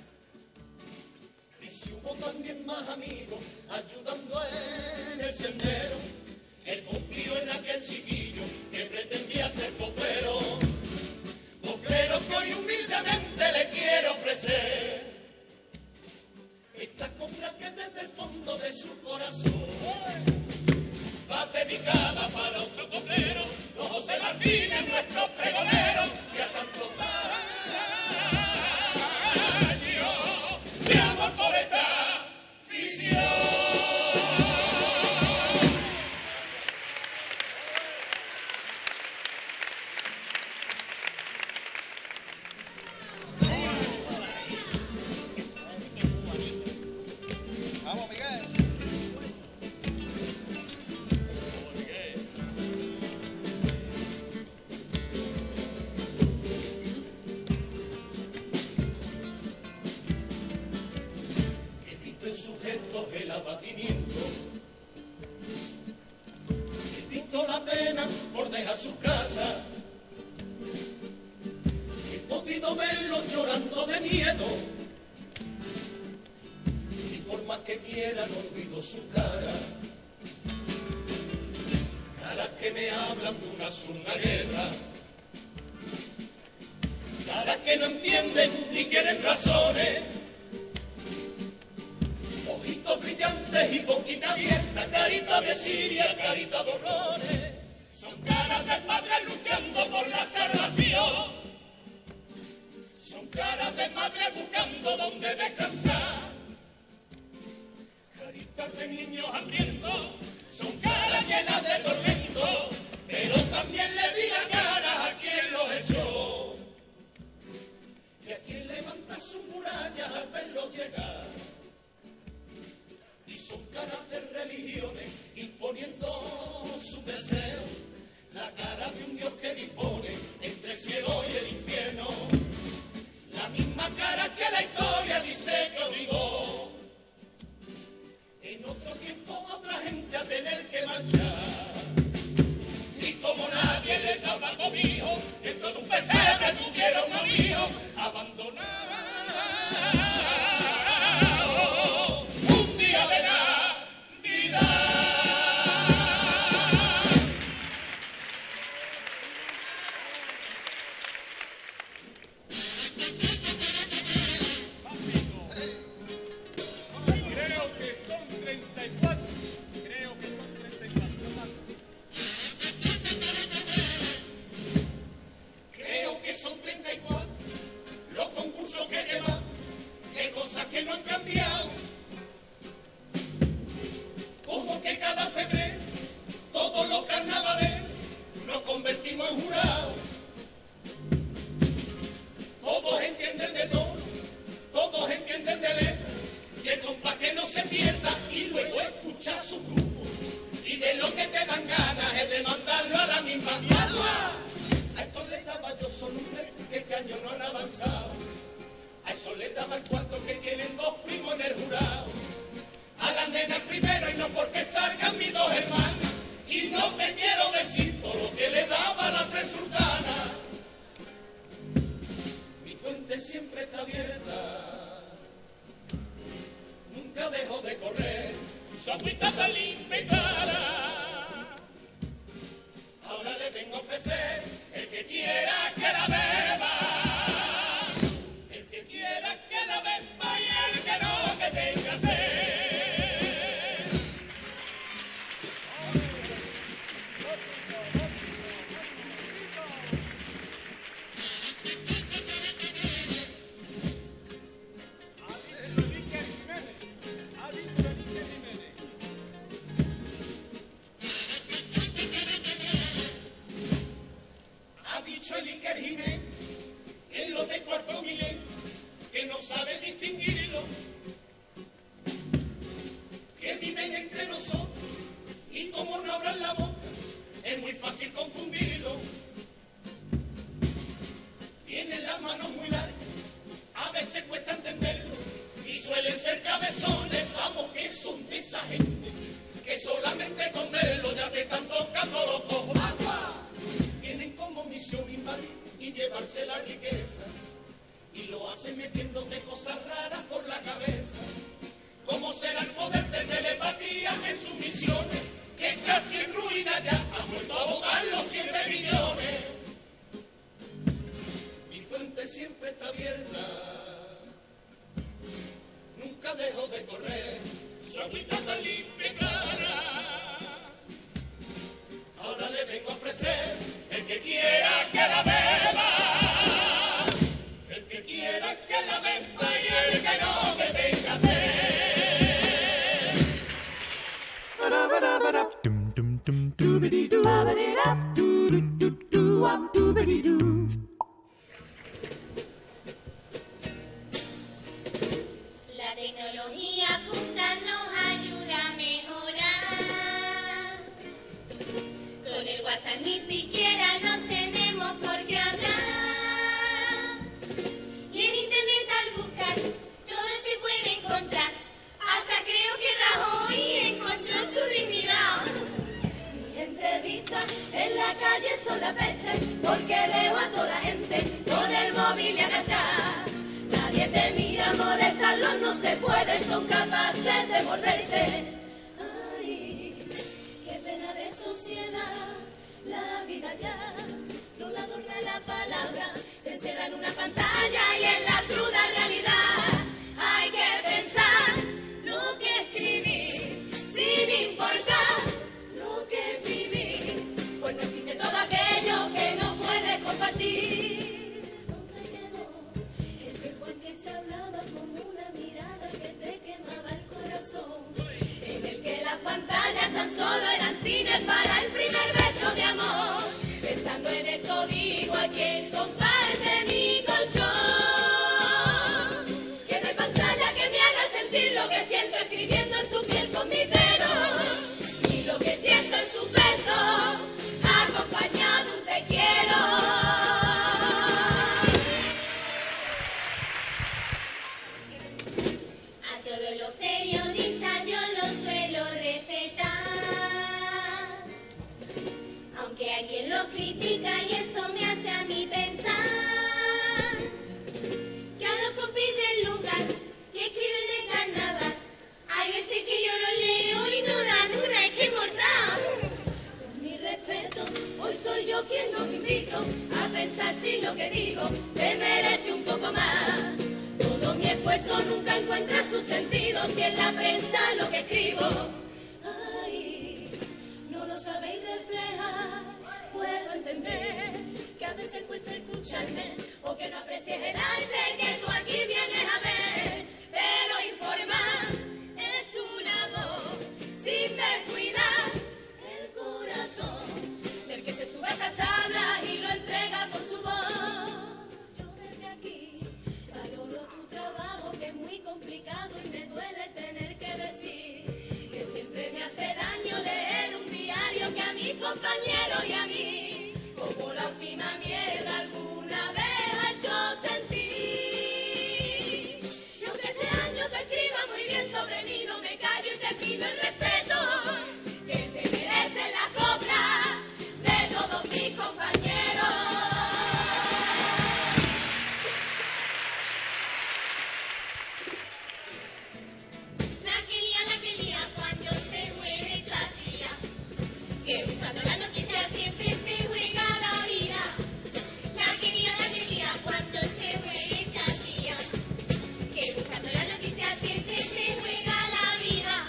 Y si hubo también más amigos ayudando en el sendero, él confió en aquel chiquillo que pretendía ser popero. Popero que hoy humildemente le quiero ofrecer esta copla que desde el fondo de su corazón va dedicada para otro coplero, don José Martínez, nuestro pregonero. en sus gestos el abatimiento. He visto la pena por dejar su casa. He podido verlos llorando de miedo. Y por más que quiera no olvido su cara. Caras que me hablan de una zurda guerra. Caras que no entienden ni quieren razones. Ojitos brillantes y boquita abierta, carita de Siria, carita de horrores. Son caras de padres luchando por la salvación. Son caras de madre buscando donde descansar. Caritas de niños hambrientos, son caras llenas de tormento, pero también le vi la cara a quien los echó. Y a quien levanta sus murallas al verlo llegar. Y son caras de religiones imponiendo su deseo. La cara de un Dios que dispone entre el cielo y el infierno. La misma cara que la historia dice que obligó en otro tiempo a otra gente a tener que marchar. Y como nadie le daba cobijo, dentro de un pesebre tuviera un hijo abandonado. Un día de Navidad.
Creo que son treinta y cuatro. Creo que son treinta y cuatro.
Creo que son treinta y cuatro los concursos que llevan, de cosas que no han cambiado. Como que cada febrero, todos los carnavales, nos convertimos en jurados. Todos entienden de todo, todos entienden de letra, y el compás que no se pierda, y luego escuchar su grupo. Y de lo que te dan ganas es de mandarlo a la misma agua. A estos les daba yo solo un tres, que este año no han avanzado. A eso les daba el cuatro, que tienen dos primos en el jurado. A las nenas primero y no porque salgan mis dos hermanas. Y no te quiero decir todo lo que le daba a la tres sultanas. Mi fuente siempre está abierta, nunca dejo de correr. Su agüita tan limpia y clara, ahora le vengo a ofrecer. El que quiera que la beba, el que quiera que la beba y el que no que tenga sed. Ha dicho el Iker Jiménez, en los de cuarto milenio, que no sabe distinguirlo, que viven entre nosotros y como no abran la boca, es muy fácil confundirlo. Tienen las manos muy largas, a veces cuesta entenderlo, y suelen ser cabezones, vamos que son de esa gente, que solamente con verlo ya te están tocando los ojos. Tienen como misión invadir y llevarse la riqueza, y lo hacen metiéndote cosas raras por la cabeza. ¿Cómo será el poder de telepatía en sus misiones? Que casi en ruina ya han vuelto a votar los siete millones. Mi fuente siempre está abierta, nunca dejo de correr. Su agüita tan limpia y clara, ahora le vengo a ofrecer. El que quiera que la beba, el que quiera que la beba y el que no que tenga sed.
Dum dum dum doobity doo. Doo doo doo doo um doobity doo.
La tecnología punta nos ayuda a mejorar. Con el WhatsApp ni siquiera nos tenemos por qué
La vida ya no la adorna la palabra, se encierra en una pantalla y en la cruda realidad hay que pensar lo que escribir sin importar lo que vivir, pues no existe todo aquello que no puedes compartir. ¿Dónde quedó el tiempo en que se hablaba con una mirada que te quemaba el corazón? En el que las pantallas tan solo eran cines para el primer beso de amor. Pensando en esto digo a quien comparte mi colchón, que no hay pantalla que me haga sentir lo que siento escribiendo en su piel con mis dedos, y lo que siento en sus besos, acompañado de un te quiero. A todos los periodistas yo los suelo respetar, aunque hay quien los critica y eso me hace a mí pensar que a los compis del lugar que escriben de carnaval hay veces que yo los leo y no dan una, es que mortal. Con mi respeto, hoy soy yo quien los invito a pensar si lo que digo se merece un poco más. Todo mi esfuerzo nunca encuentra su sentido si en la prensa lo que escribo, ay, no lo sabéis reflejar. Puedo entender que a veces cuesta escucharme o que no aprecies el arte que tú aquí vienes a ver, pero informar es tu labor sin descuidar el corazón del que se sube a esas tablas y lo entrega con su voz. Yo desde aquí valoro tu trabajo, que es muy complicado y me duele tener que decir que siempre me hace daño leer un diario que a mis compañeros y a mí como la última mierda alguna vez ha hecho sentir. Y aunque este año te escriba muy bien sobre mí, no me callo y te pido el respeto que se merece la copla de todos mis compañeros. La que lía, la que lía cuando se mueve tras día, que buscando la noticia siempre se juega la vida. La que lía, la que lía cuando se mueve tras día, que buscando la noticia siempre se juega la vida.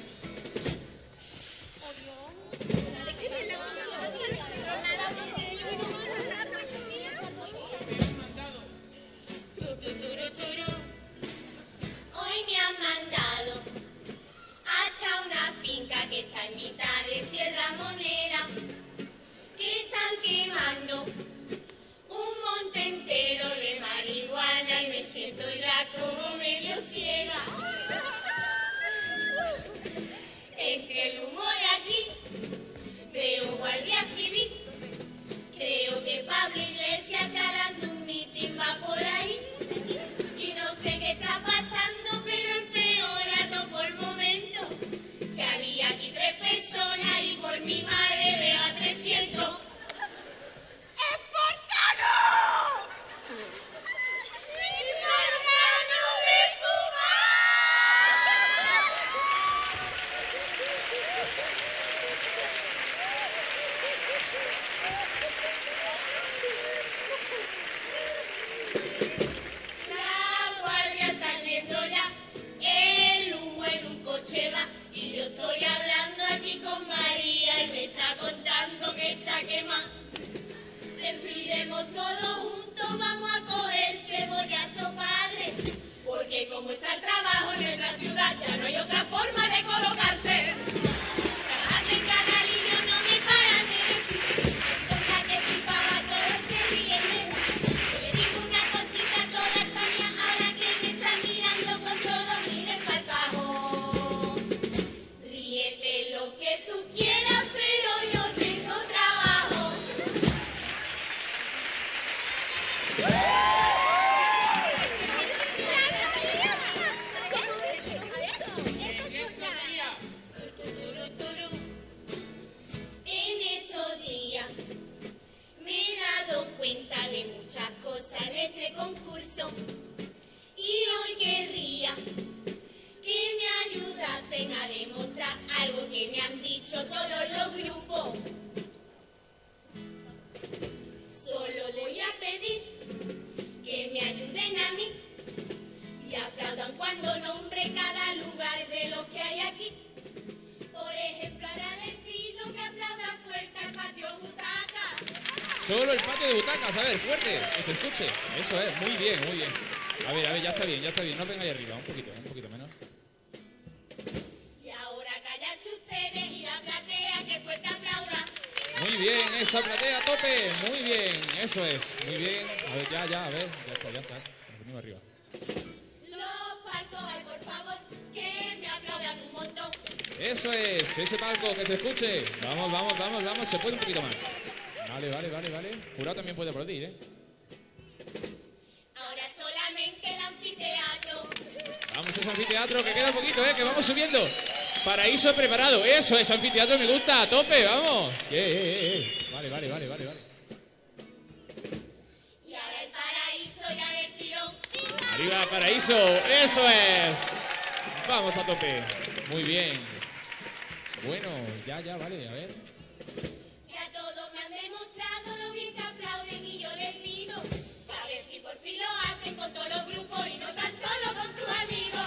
Hoy me han mandado hasta una finca que está en mitad de Sierra Monera, que están quemando un monte entero de marihuana y me siento ya como medio ciega. Entre el humo de aquí veo guardia civil, creo que Pablo Iglesias está dando un mitin, va por ahí, y no sé qué está pasando, pero empeora todo por momento, que había aquí tres personas y por mi madre veo a trescientos. ¡Espartano! ¡Espartano de fumar! La guardia está viendo ya, el humo en un coche va, y yo estoy hablando aquí con María y me está contando que está quemada. Respiremos todos juntos, vamos a coger cebollazo, padre, porque como está el trabajo en nuestra ciudad ya no hay otra forma de colocarse. Trabajando en Canalillo no me paran de decir, toca que si paga todo se ríen. Yo le digo una cosita a toda España ahora que me están mirando con todo mi desparpajo. Ríete lo que tú quieras, pero yo tengo trabajo. En estos días me he dado cuenta de muchas cosas en este concurso y hoy querría que me ayudasen a demostrar algo que me han dicho todos los grupos.
Solo el patio de butacas, a ver, fuerte, que se escuche. Eso es, muy bien, muy bien. A ver, a ver, ya está bien, ya está bien. No venga ahí arriba, un poquito, un poquito menos.
Y ahora callarse ustedes y la platea que fuerte aplauda.
Muy bien, esa platea a tope, muy bien, eso es, muy bien. A ver, ya, ya, a ver, ya está, ya está. Nos venimos arriba.
Los palcos, ay, por favor, que me aplaudan un montón.
Eso es, ese palco, que se escuche. Vamos, vamos, vamos, vamos, se puede un poquito más. Vale, vale, vale, vale. Jurado también puede aplaudir, ¿eh?
Ahora solamente el anfiteatro.
Vamos, ese anfiteatro, que queda un poquito, ¿eh? Que vamos subiendo. Paraíso preparado, eso es, anfiteatro me gusta, a tope, vamos. Eh, eh, eh. Vale, vale, vale, vale, vale.
Y ahora el paraíso ya del tirón.
Arriba, paraíso, eso es. Vamos a tope. Muy bien. Bueno, ya, ya, vale, a ver.
Ya todos me han demostrado lo bien que aplauden y yo les digo que a ver si por fin lo hacen con todos los grupos y no tan solo con sus amigos.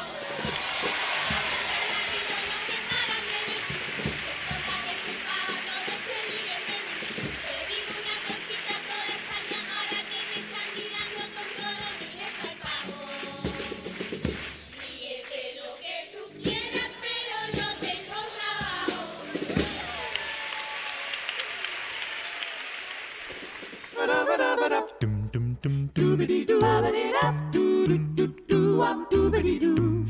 Dum dum dum doobity doo. Doo doo doo doo um doobity doo.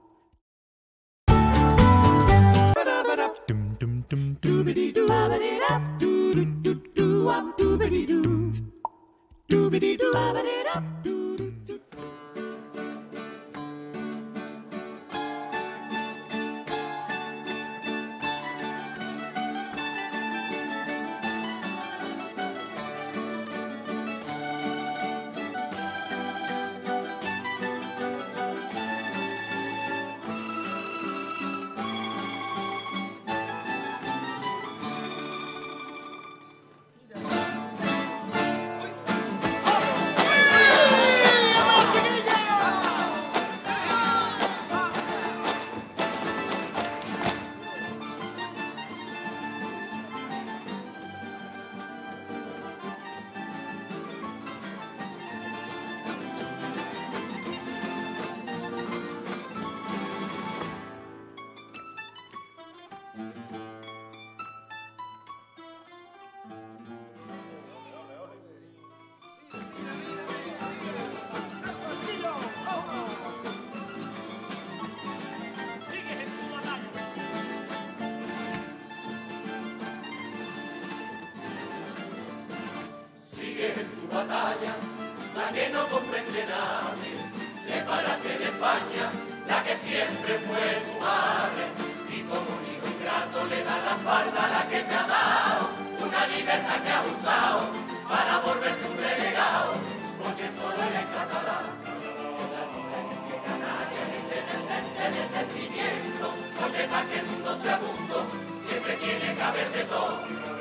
Dum dum dum doobity doo. Doo doo doo doo um doobity doo. Doobity doo. Doo doo doo.
Sigues en tu batalla, la que no comprende nadie. Sepárate de España, la que siempre fue tu madre. Y como un hijo ingrato le da la espalda a la que te ha dado. Una libertad que has usado para volverte un renegado. Porque solo eres catalán. La vida en que Canarias es gente decente de sentimiento. Porque para que el mundo sea mundo, siempre tiene que haber de todo.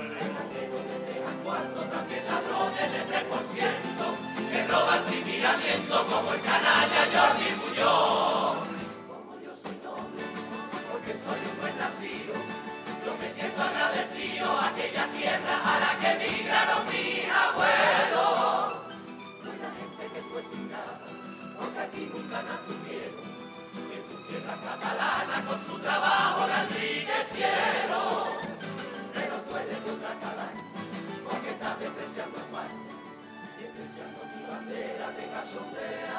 Cuando también ladrones del tres por ciento que roban sin miramiento como el canalla Jordi Puyol. Como yo soy noble, porque soy un buen nacido, yo me siento agradecido a aquella tierra a la que migraron mis abuelos. Buena gente que fue sin nada, porque aquí nunca nacieron. En tu tierra catalana con su trabajo la enriquecieron. Pero tú eres de otra calaña, porque estás despreciando España, despreciando mi bandera de cachondea.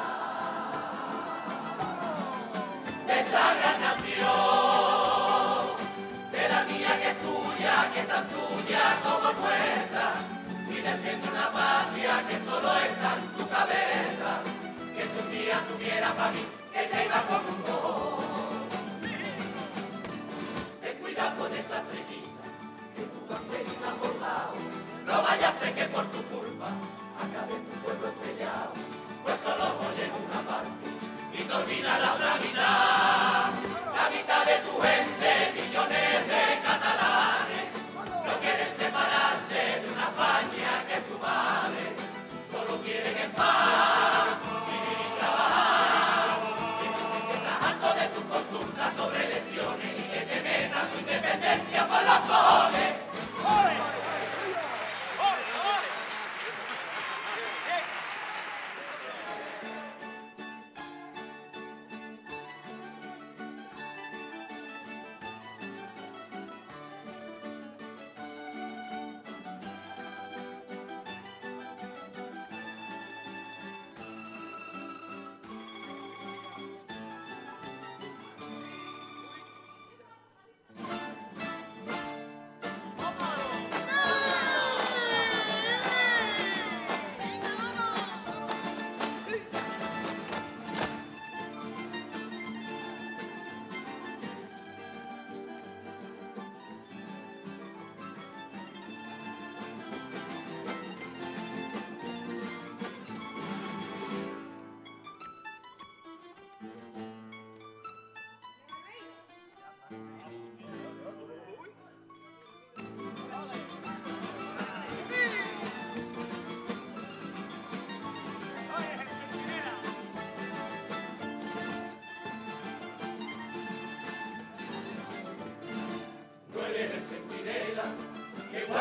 De esta gran nación, de la mía que es tuya, que es tan tuya como nuestra, y defiende una patria que solo está en tu cabeza, que si un día tuviera para mí, que te iba con un gol. Ten cuidado con esa estrellita, que tu banderita por lado. No vaya a ser que por tu culpa acabe tu pueblo estrellado, pues solo oye una parte y te olvida la otra mitad. La mitad de tu gente, millones de catalanes, no quieren separarse de una España que es su madre. Solo quieren en paz, vivir y trabajar, y dicen que trabajar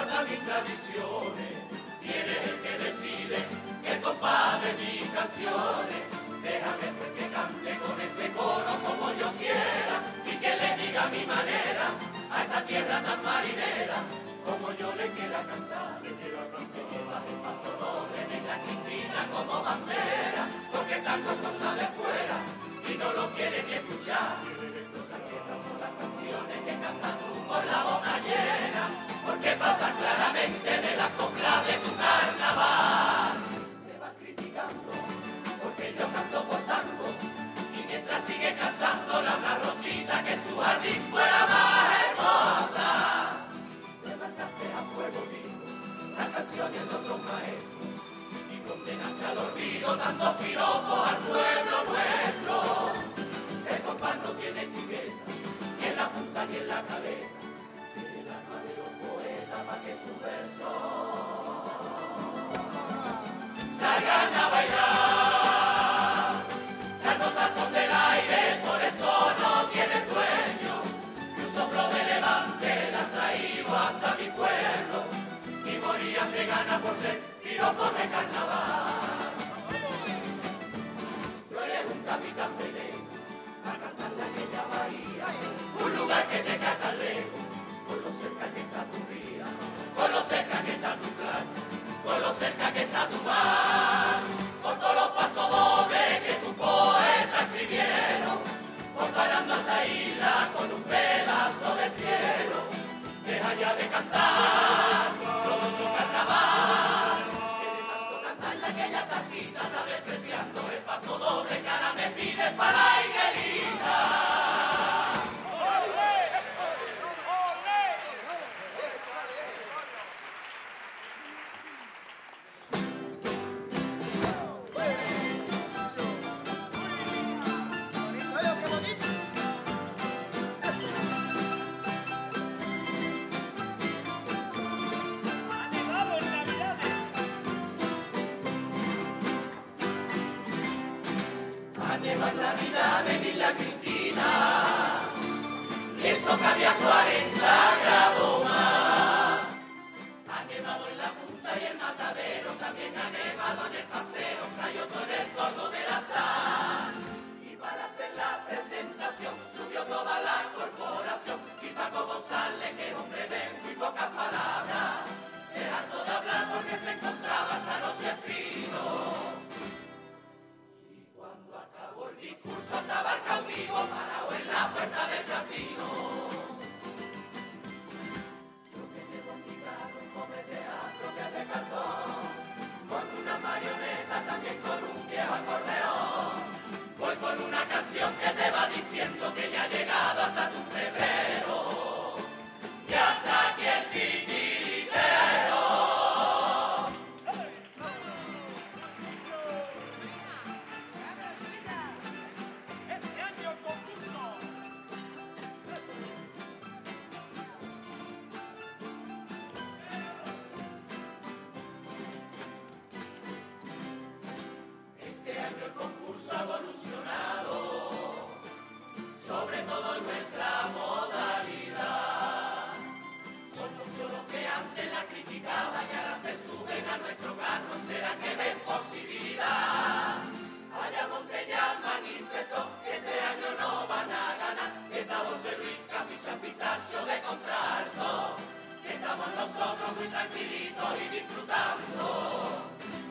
guarda mis tradiciones, y eres el que decide el compás de mis canciones. Déjame pues que cante con este coro como yo quiera y que le diga a mi manera a esta tierra tan marinera como yo le quiera cantar. Le quiera cantar. Que llevas el paso doble de la Cristina como bandera, porque tanto es cosa de fuera y no lo quiere ni escuchar. Estas son las canciones que cantas tú con la boca llena, porque pasan claramente de la copla de tu carnaval. Te vas criticando porque yo canto por tango, y mientras sigue cantando la una Rosita que su jardín fuera más hermosa. Te marcaste a fuego vivo las canciones de otros maestros y condenaste al olvido dando piropos al pueblo nuestro. El compás no tiene etiqueta, ni en la punta ni en la caleta, tiene el alma de los poetas para que sus versos salgan a bailar. Las notas son del aire, por eso no tiene dueño, y un soplo de levante la ha traído hasta mi pueblo, y morían de ganas por ser piropos de carnaval. Tú eres un capitán velero a cantar la aquella bahía, un lugar que te cae tan lejos, con lo cerca que está tu ría, con lo cerca que está tu playa, con lo cerca que está tu mar, con todos los pasos dobles que tu poeta escribieron, comparando esta isla con un pedazo de cielo. Deja ya de cantar todo tu carnaval, que de tanto cantarle aquella tacita está despreciando el paso doble que ahora me pide para la higuerita. Llevan Navidad en Isla Cristina, y eso que había cuarenta grados más. Ha nevado en la punta y el matadero, también ha nevado en el paseo, cayó todo el colmo de la sal. Y para hacer la presentación subió toda la corporación, y Paco González, que es hombre de muy pocas palabras, se hartó de hablar porque se encontraba esa noche fino. El discurso estaba el cautivo parado en la puerta del casino. Yo que llevo en mi carro un pobre teatro que te cantó, con una marioneta, también con un viejo acordeón. Voy con una canción que te va diciendo que ya ha llegado hasta tu febrero, y hasta aquí el titiritero. Este año el concurso ha evolucionado, sobre todo en nuestra modalidad. Son muchos los que antes la criticaban y ahora se suben a nuestro carro. ¿Será que ven posibilidad? Allá Montella manifestó que este año no van a ganar. Está José Luis Caficha Pitacho de contrato, que estamos nosotros muy tranquilitos y disfrutando.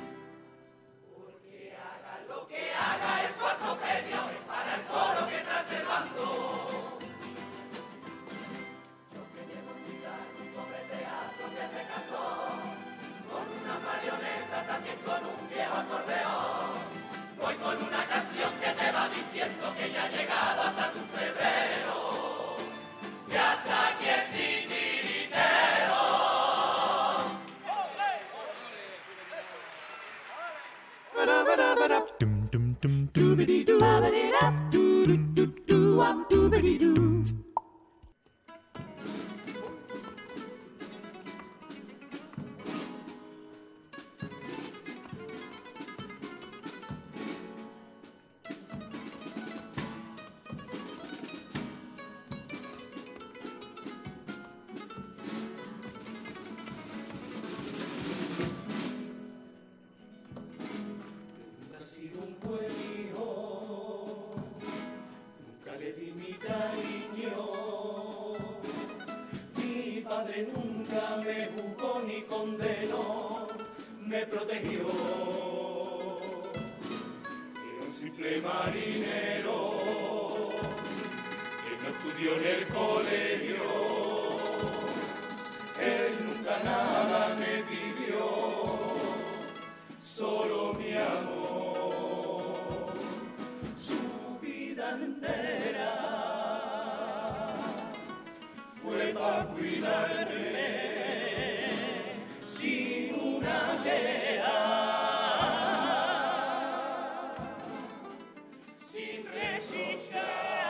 Lo que haga el cuarto premio es para el coro que está reservando. Yo que llevo en mi carro un pobre teatro que te cantó, con una marioneta, también con un viejo acordeón. Voy con una canción que te va diciendo que ya ha llegado hasta tu febrero, y hasta aquí el titiritero. padre nunca me juzgó ni condenó, me protegió. Era un simple marinero que no estudió en el colegio. Él nunca nada me pidió, solo mi amor. Su vida entera fue para cuidarme sin una queja, sin rechichar.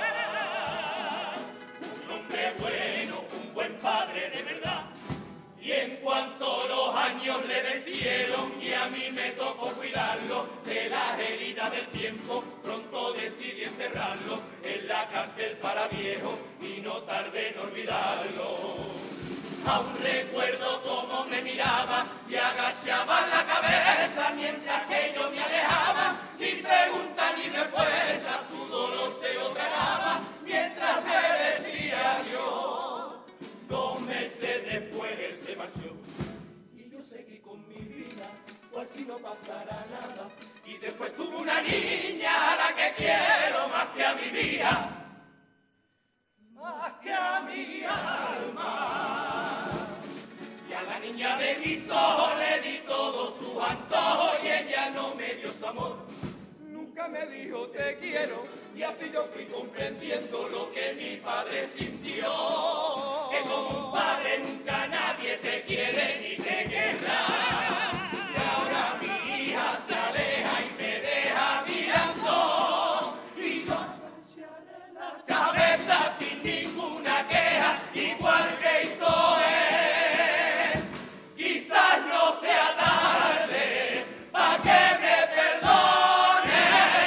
Un hombre bueno, un buen padre de verdad. Y en cuanto los años le vencieron y a mí me tocó cuidarlo de las heridas del tiempo, pronto decidí encerrarlo en la cárcel para viejos y no tardé en olvidarlo. Aún recuerdo cómo me miraba y agachaba la cabeza mientras que yo me alejaba, sin preguntas ni respuestas, su dolor se lo tragaba mientras me decía adiós. Dos meses después él se marchó y yo seguí con mi vida, cual si no pasara nada. Y después tuve una niña a la que quiero más que a mi vida, más que a mi alma. Y a la niña de mis ojos le di todos sus antojos y ella no me dio su amor. Nunca me dijo te quiero y así yo fui comprendiendo lo que mi padre sintió. Que como un padre nunca nadie te quiere ni te querrá. Y ahora mi hija se aleja y me deja mirando. Y yo agacharé la cabeza sin ninguna queja, igual que hizo él. Quizás no sea tarde pa' que me perdone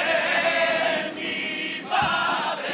mi padre.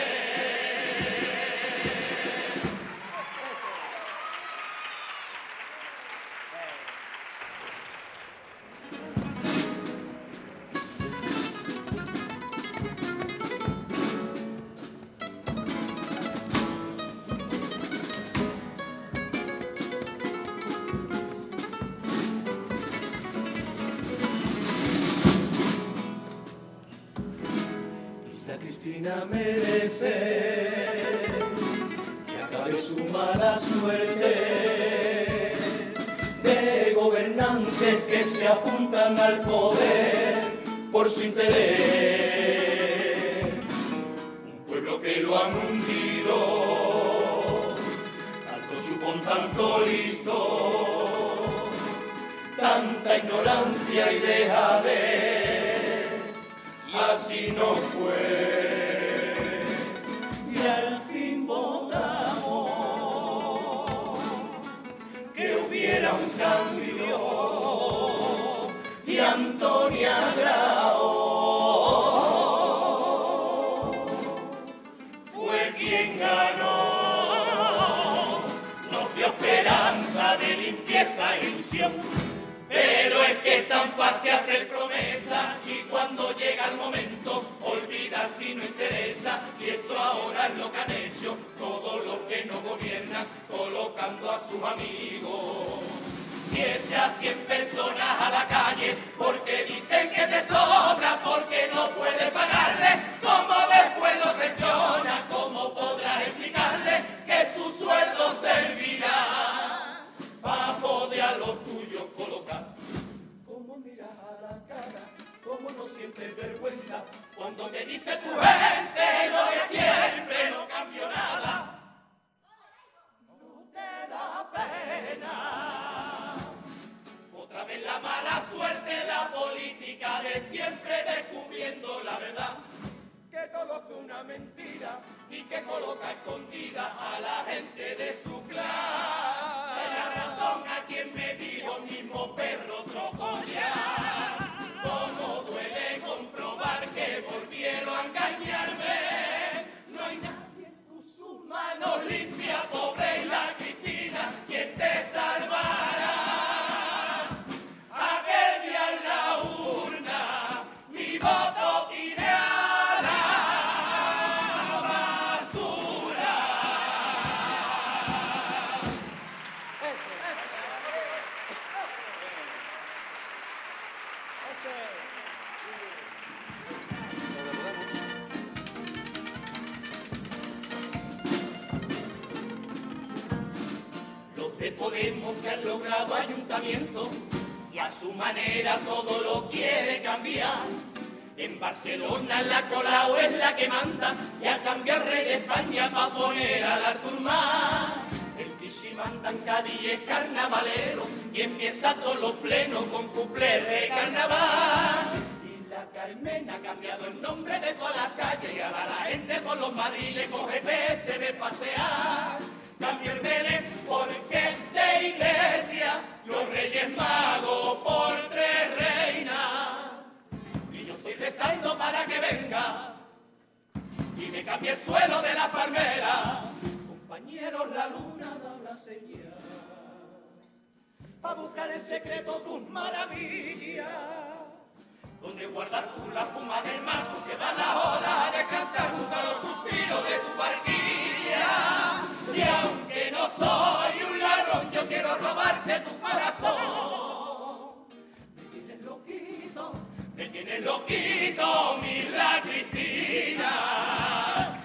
Isla Cristina merece que acabe su mala suerte de gobernantes que se apuntan al poder por su interés. Un pueblo que lo han hundido, tanto chupón, tanto listo, tanta ignorancia y dejadez. Así no fue, y al fin votamos que hubiera un cambio, y Antonia Grau fue quien ganó. Nos dio esperanza de limpieza e ilusión. Pero es que es tan fácil hacer promesa y cuando llega el momento olvidar si no interesa. Y eso ahora es lo que han hecho todos los que no gobiernan, colocando a sus amigos. Si echa cien personas a la calle porque dicen que te sobra, porque no puedes pagarle, ¿cómo después lo presiona? ¿Cómo podrás explicarle que su sueldo servirá para poder a los tuyos colocar? ¿Cómo miras a la cara? ¿Cómo no sientes vergüenza cuando te dice tu gente lo de siempre no cambió nada? No te da pena. Otra vez la mala suerte, la política de siempre descubriendo la verdad. Que todo fue una mentira y que coloca escondida a la gente de su clan. Es la razón a quien me dijo mismo perro trocollar. Cómo duele comprobar que volvieron a engañarme. No hay nadie con sus manos limpias, pobre y la Cristina, quien te salvará. Aquel día en la urna mi voto tiré a la basura. de Podemos que han logrado ayuntamiento y a su manera todo lo quiere cambiar. En Barcelona la Colau es la que manda y a cambiar rey de España pa' poner al Artur Mas. El Pichi manda en Cádiz es carnavalero y empieza todos los plenos con cuplés de carnaval. Y la Carmen ha cambiado el nombre de todas las calles y ahora la gente por los madriles coge P S de pasear. Cambio el Belén porque es de iglesia, los Reyes Magos por tres reinas. Y yo estoy rezando para que venga y me cambie el suelo de la palmera. Compañeros, la luna da una señal para buscar en secreto tus maravillas. Donde guardas tú la espuma del mar, que van las olas a descansar junto a los suspiros de tu barquilla. Y aunque no soy un ladrón, yo quiero robarte tu corazón. Me tienes loquito, me tienes loquito, mi la Cristina.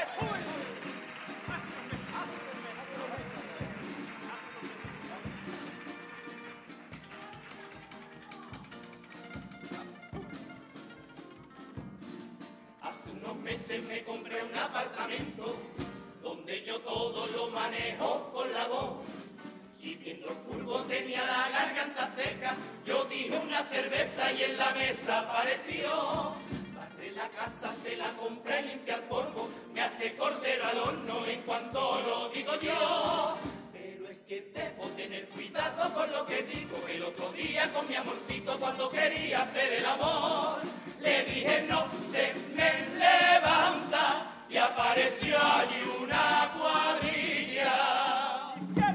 Hace unos meses me compré un apartamento donde yo todo lo manejo con la voz. Si viendo el furbo tenía la garganta seca, yo dije una cerveza y en la mesa apareció. Barré la casa, se la compré, limpia el polvo, me hace cordero al horno en cuanto lo digo yo. Pero es que debo tener cuidado con lo que digo. El otro día con mi amorcito cuando quería hacer el amor, le dije no se me levanta y apareció allí una cuadrilla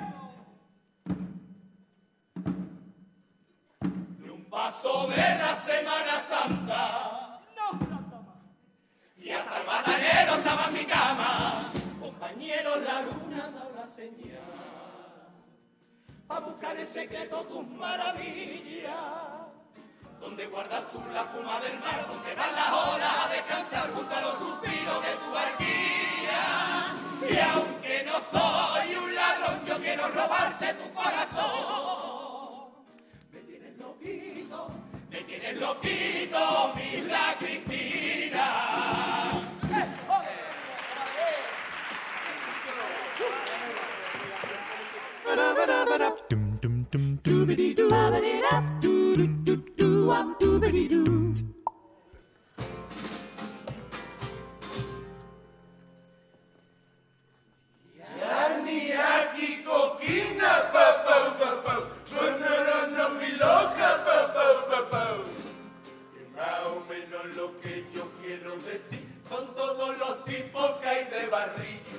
de un paso de la Semana Santa.
No, Santa Mar.
Y hasta el batanero estaba en mi cama. Compañeros, la luna da la señal pa' buscar en secreto tus maravillas. Donde guardas tú la espuma del mar, donde van las olas a descansar junto a los suspiros de tu barquilla. Y aunque no soy un ladrón, yo quiero robarte tu corazón. Me tienes loquito, me tienes loquito, mi la Cristina.
Dum dum dum doobity doo, doo doo doo doo, um doobity doo.
Ni aquí coquina, pa pa pa pa, sonará mi loca, pa pa pa pa. Que más o menos lo que yo quiero decir son todos los tipos que hay de barrillo.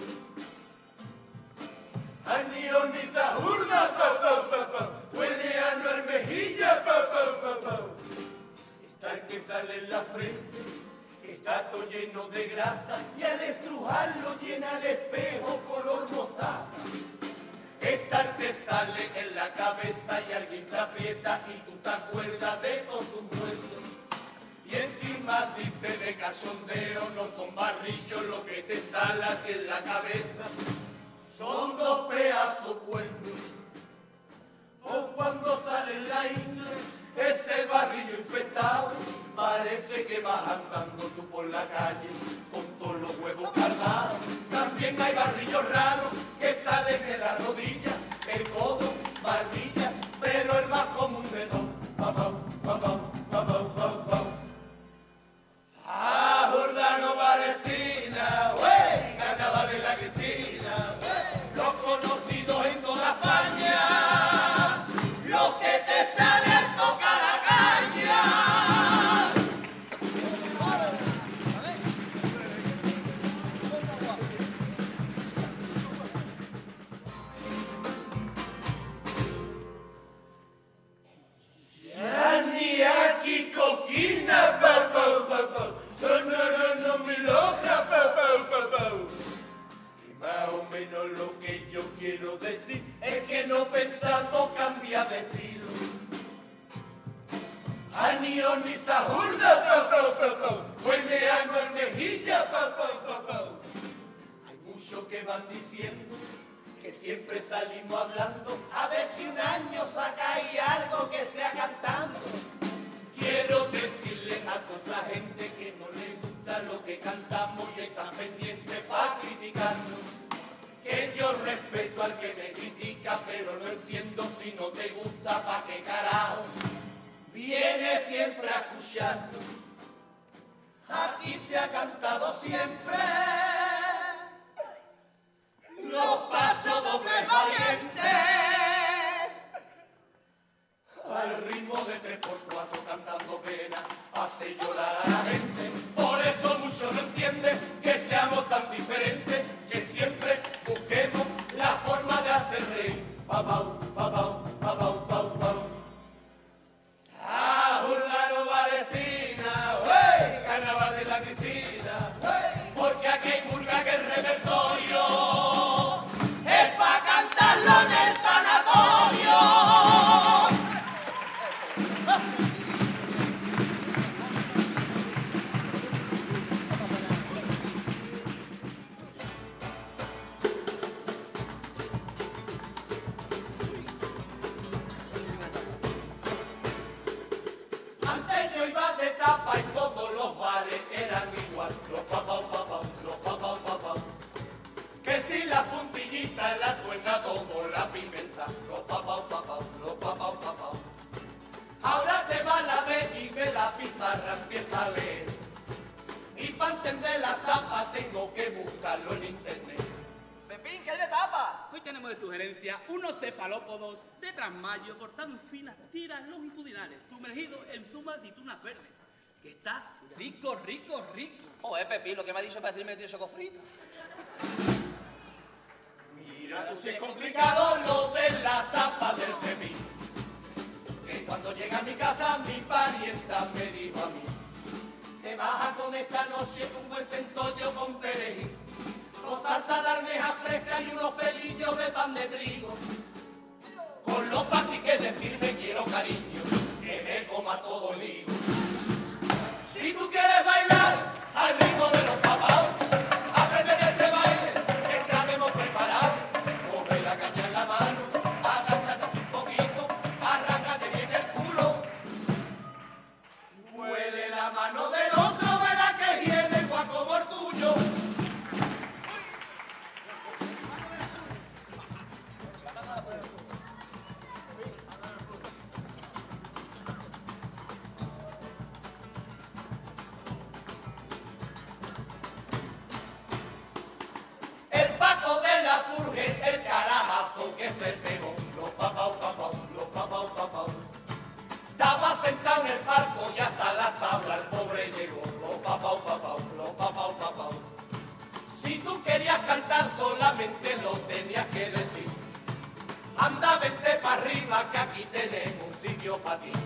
Anioniza urda, pa pa pa pa, huele a Anuel Mejilla, pa pa pa pa. Está el que sale en la frente, está todo lleno de grasa y al estrujarlo llena el espejo color mostaza. Está el que sale en la cabeza y alguien te aprieta y tú te acuerdas de todos sus muertos. Y encima dice de cachondeo, no son barrillos lo que te salas en la cabeza. Son dos pedazos buenos. O cuando sale en la isla ese barrillo infectado, parece que vas andando tú por la calle con todos los huevos cargados. También hay barrillos raros que salen en la rodilla, el codo, barbilla, pero el más común de todos. Papau, papau, papau, papau. Ah, Jordano Varecina, güey, ganaba de la Cristina, los conocidos en toda España, los que te salen toca la caña. Ya ni aquí coquina, pa pa pa pa, sonará mi loca, pa pa pa pa. Y más o menos lo que yo quiero decir es que no pensamos cambiar de estilo. Anioniza urda, pa pa pa pa, huele a Anuel Mejilla, pa pa pa pa. Hay muchos que van diciendo que siempre salimos hablando, a ver si un año sacáis algo que sea cantando. Quiero decirle a toda esa gente que no le gusta lo que cantamos y están pendientes para criticarnos. Que yo respeto al que me critica, pero no entiendo si no te gusta, pa' qué carajo viene siempre a escucharnos. Aquí se ha cantado siempre los pasos dobles valientes, al ritmo de tres por cuatro cantando pena, hace llorar a la gente. Por eso muchos no entienden que seamos tan diferentes, que siempre busquemos la forma de hacer reír. Pa, pau, pa, pau, pa, pau, pau, pau. Ah, Jordano Valecina, wey, carnaval de la Cristina, wey, porque aquí hay murga que el repertorio es pa' cantarlo en el sanatorio. Antes yo iba de tapa y todos los bares eran igual, los papau papau, los papau papau. Que si la puntillita en la tuerna como la pimenta, los papau papau, los papau papau. Ahora te va la vez y ve la pizarra empieza a leer, y para entender la tapa tengo que buscarlo en internet.
Pepín, ¿qué hay de tapa? Hoy tenemos de sugerencia unos cefalópodos de trasmayo cortados en finas tiras longitudinales, sumergidos en zumas de aceitunas verdes, que está rico, rico, rico.
Joder, Pepín, lo que me ha dicho para decirme que tiene sofrito.
Mira tú si es complicado lo de la tapa del pepín, que cuando llega a mi casa mi parienta me dijo a mí: te vas a comer esta noche un buen centollo con perejil, con salsa de almeja fresca y unos pelillos de pan de trigo. Con lo fácil que decirme quiero cariño, que me coma todo el higo. Si tú quieres bailar al ritmo de los papaos, aprende de este baile que ya me hemos preparado. Coge la caña en la mano, agáchate un poquito, arráncate bien el culo. Huele la mano del otro, verá que viene igual como el tuyo. El Paco de la Furge, el carajazo que se pegó, los papau papau, los papau papau. Estaba sentado en el barco y hasta la tabla el pobre llegó, los papau papau, los papau papau. Si tú querías cantar solamente lo tenías que decir. Anda, vente para arriba que aquí tenemos un sitio para ti.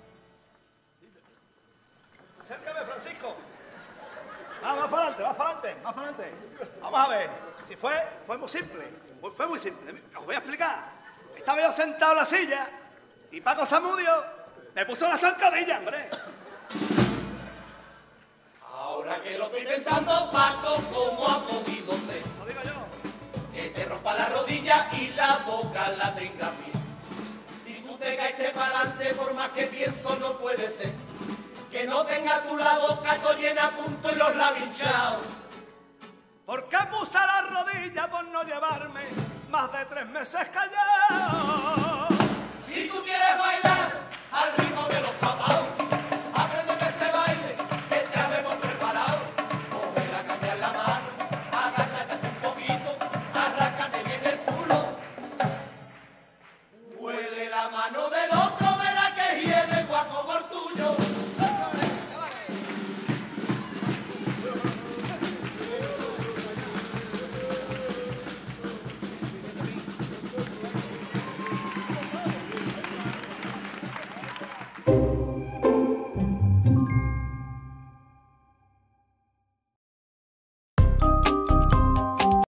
Acércame, Francisco. Vamos, más para adelante, más para adelante, más para adelante. Vamos a ver, si fue, fue muy simple, fue, fue muy simple. Os voy a explicar. Estaba yo sentado en la silla y Paco Zamudio me puso la zancadilla, hombre.
Ahora que lo estoy pensando, Paco, ¿cómo ha podido ser?
Eso digo yo.
Que te rompa la rodilla y la boca la tenga bien. Si tú te caíste para adelante, por más que pienso, no puede ser. Que no tenga tú la boca todo llena a punto y los labios hinchados.
¿Por qué puse la rodilla por no llevarme más de tres meses callado?
Si tú quieres bailar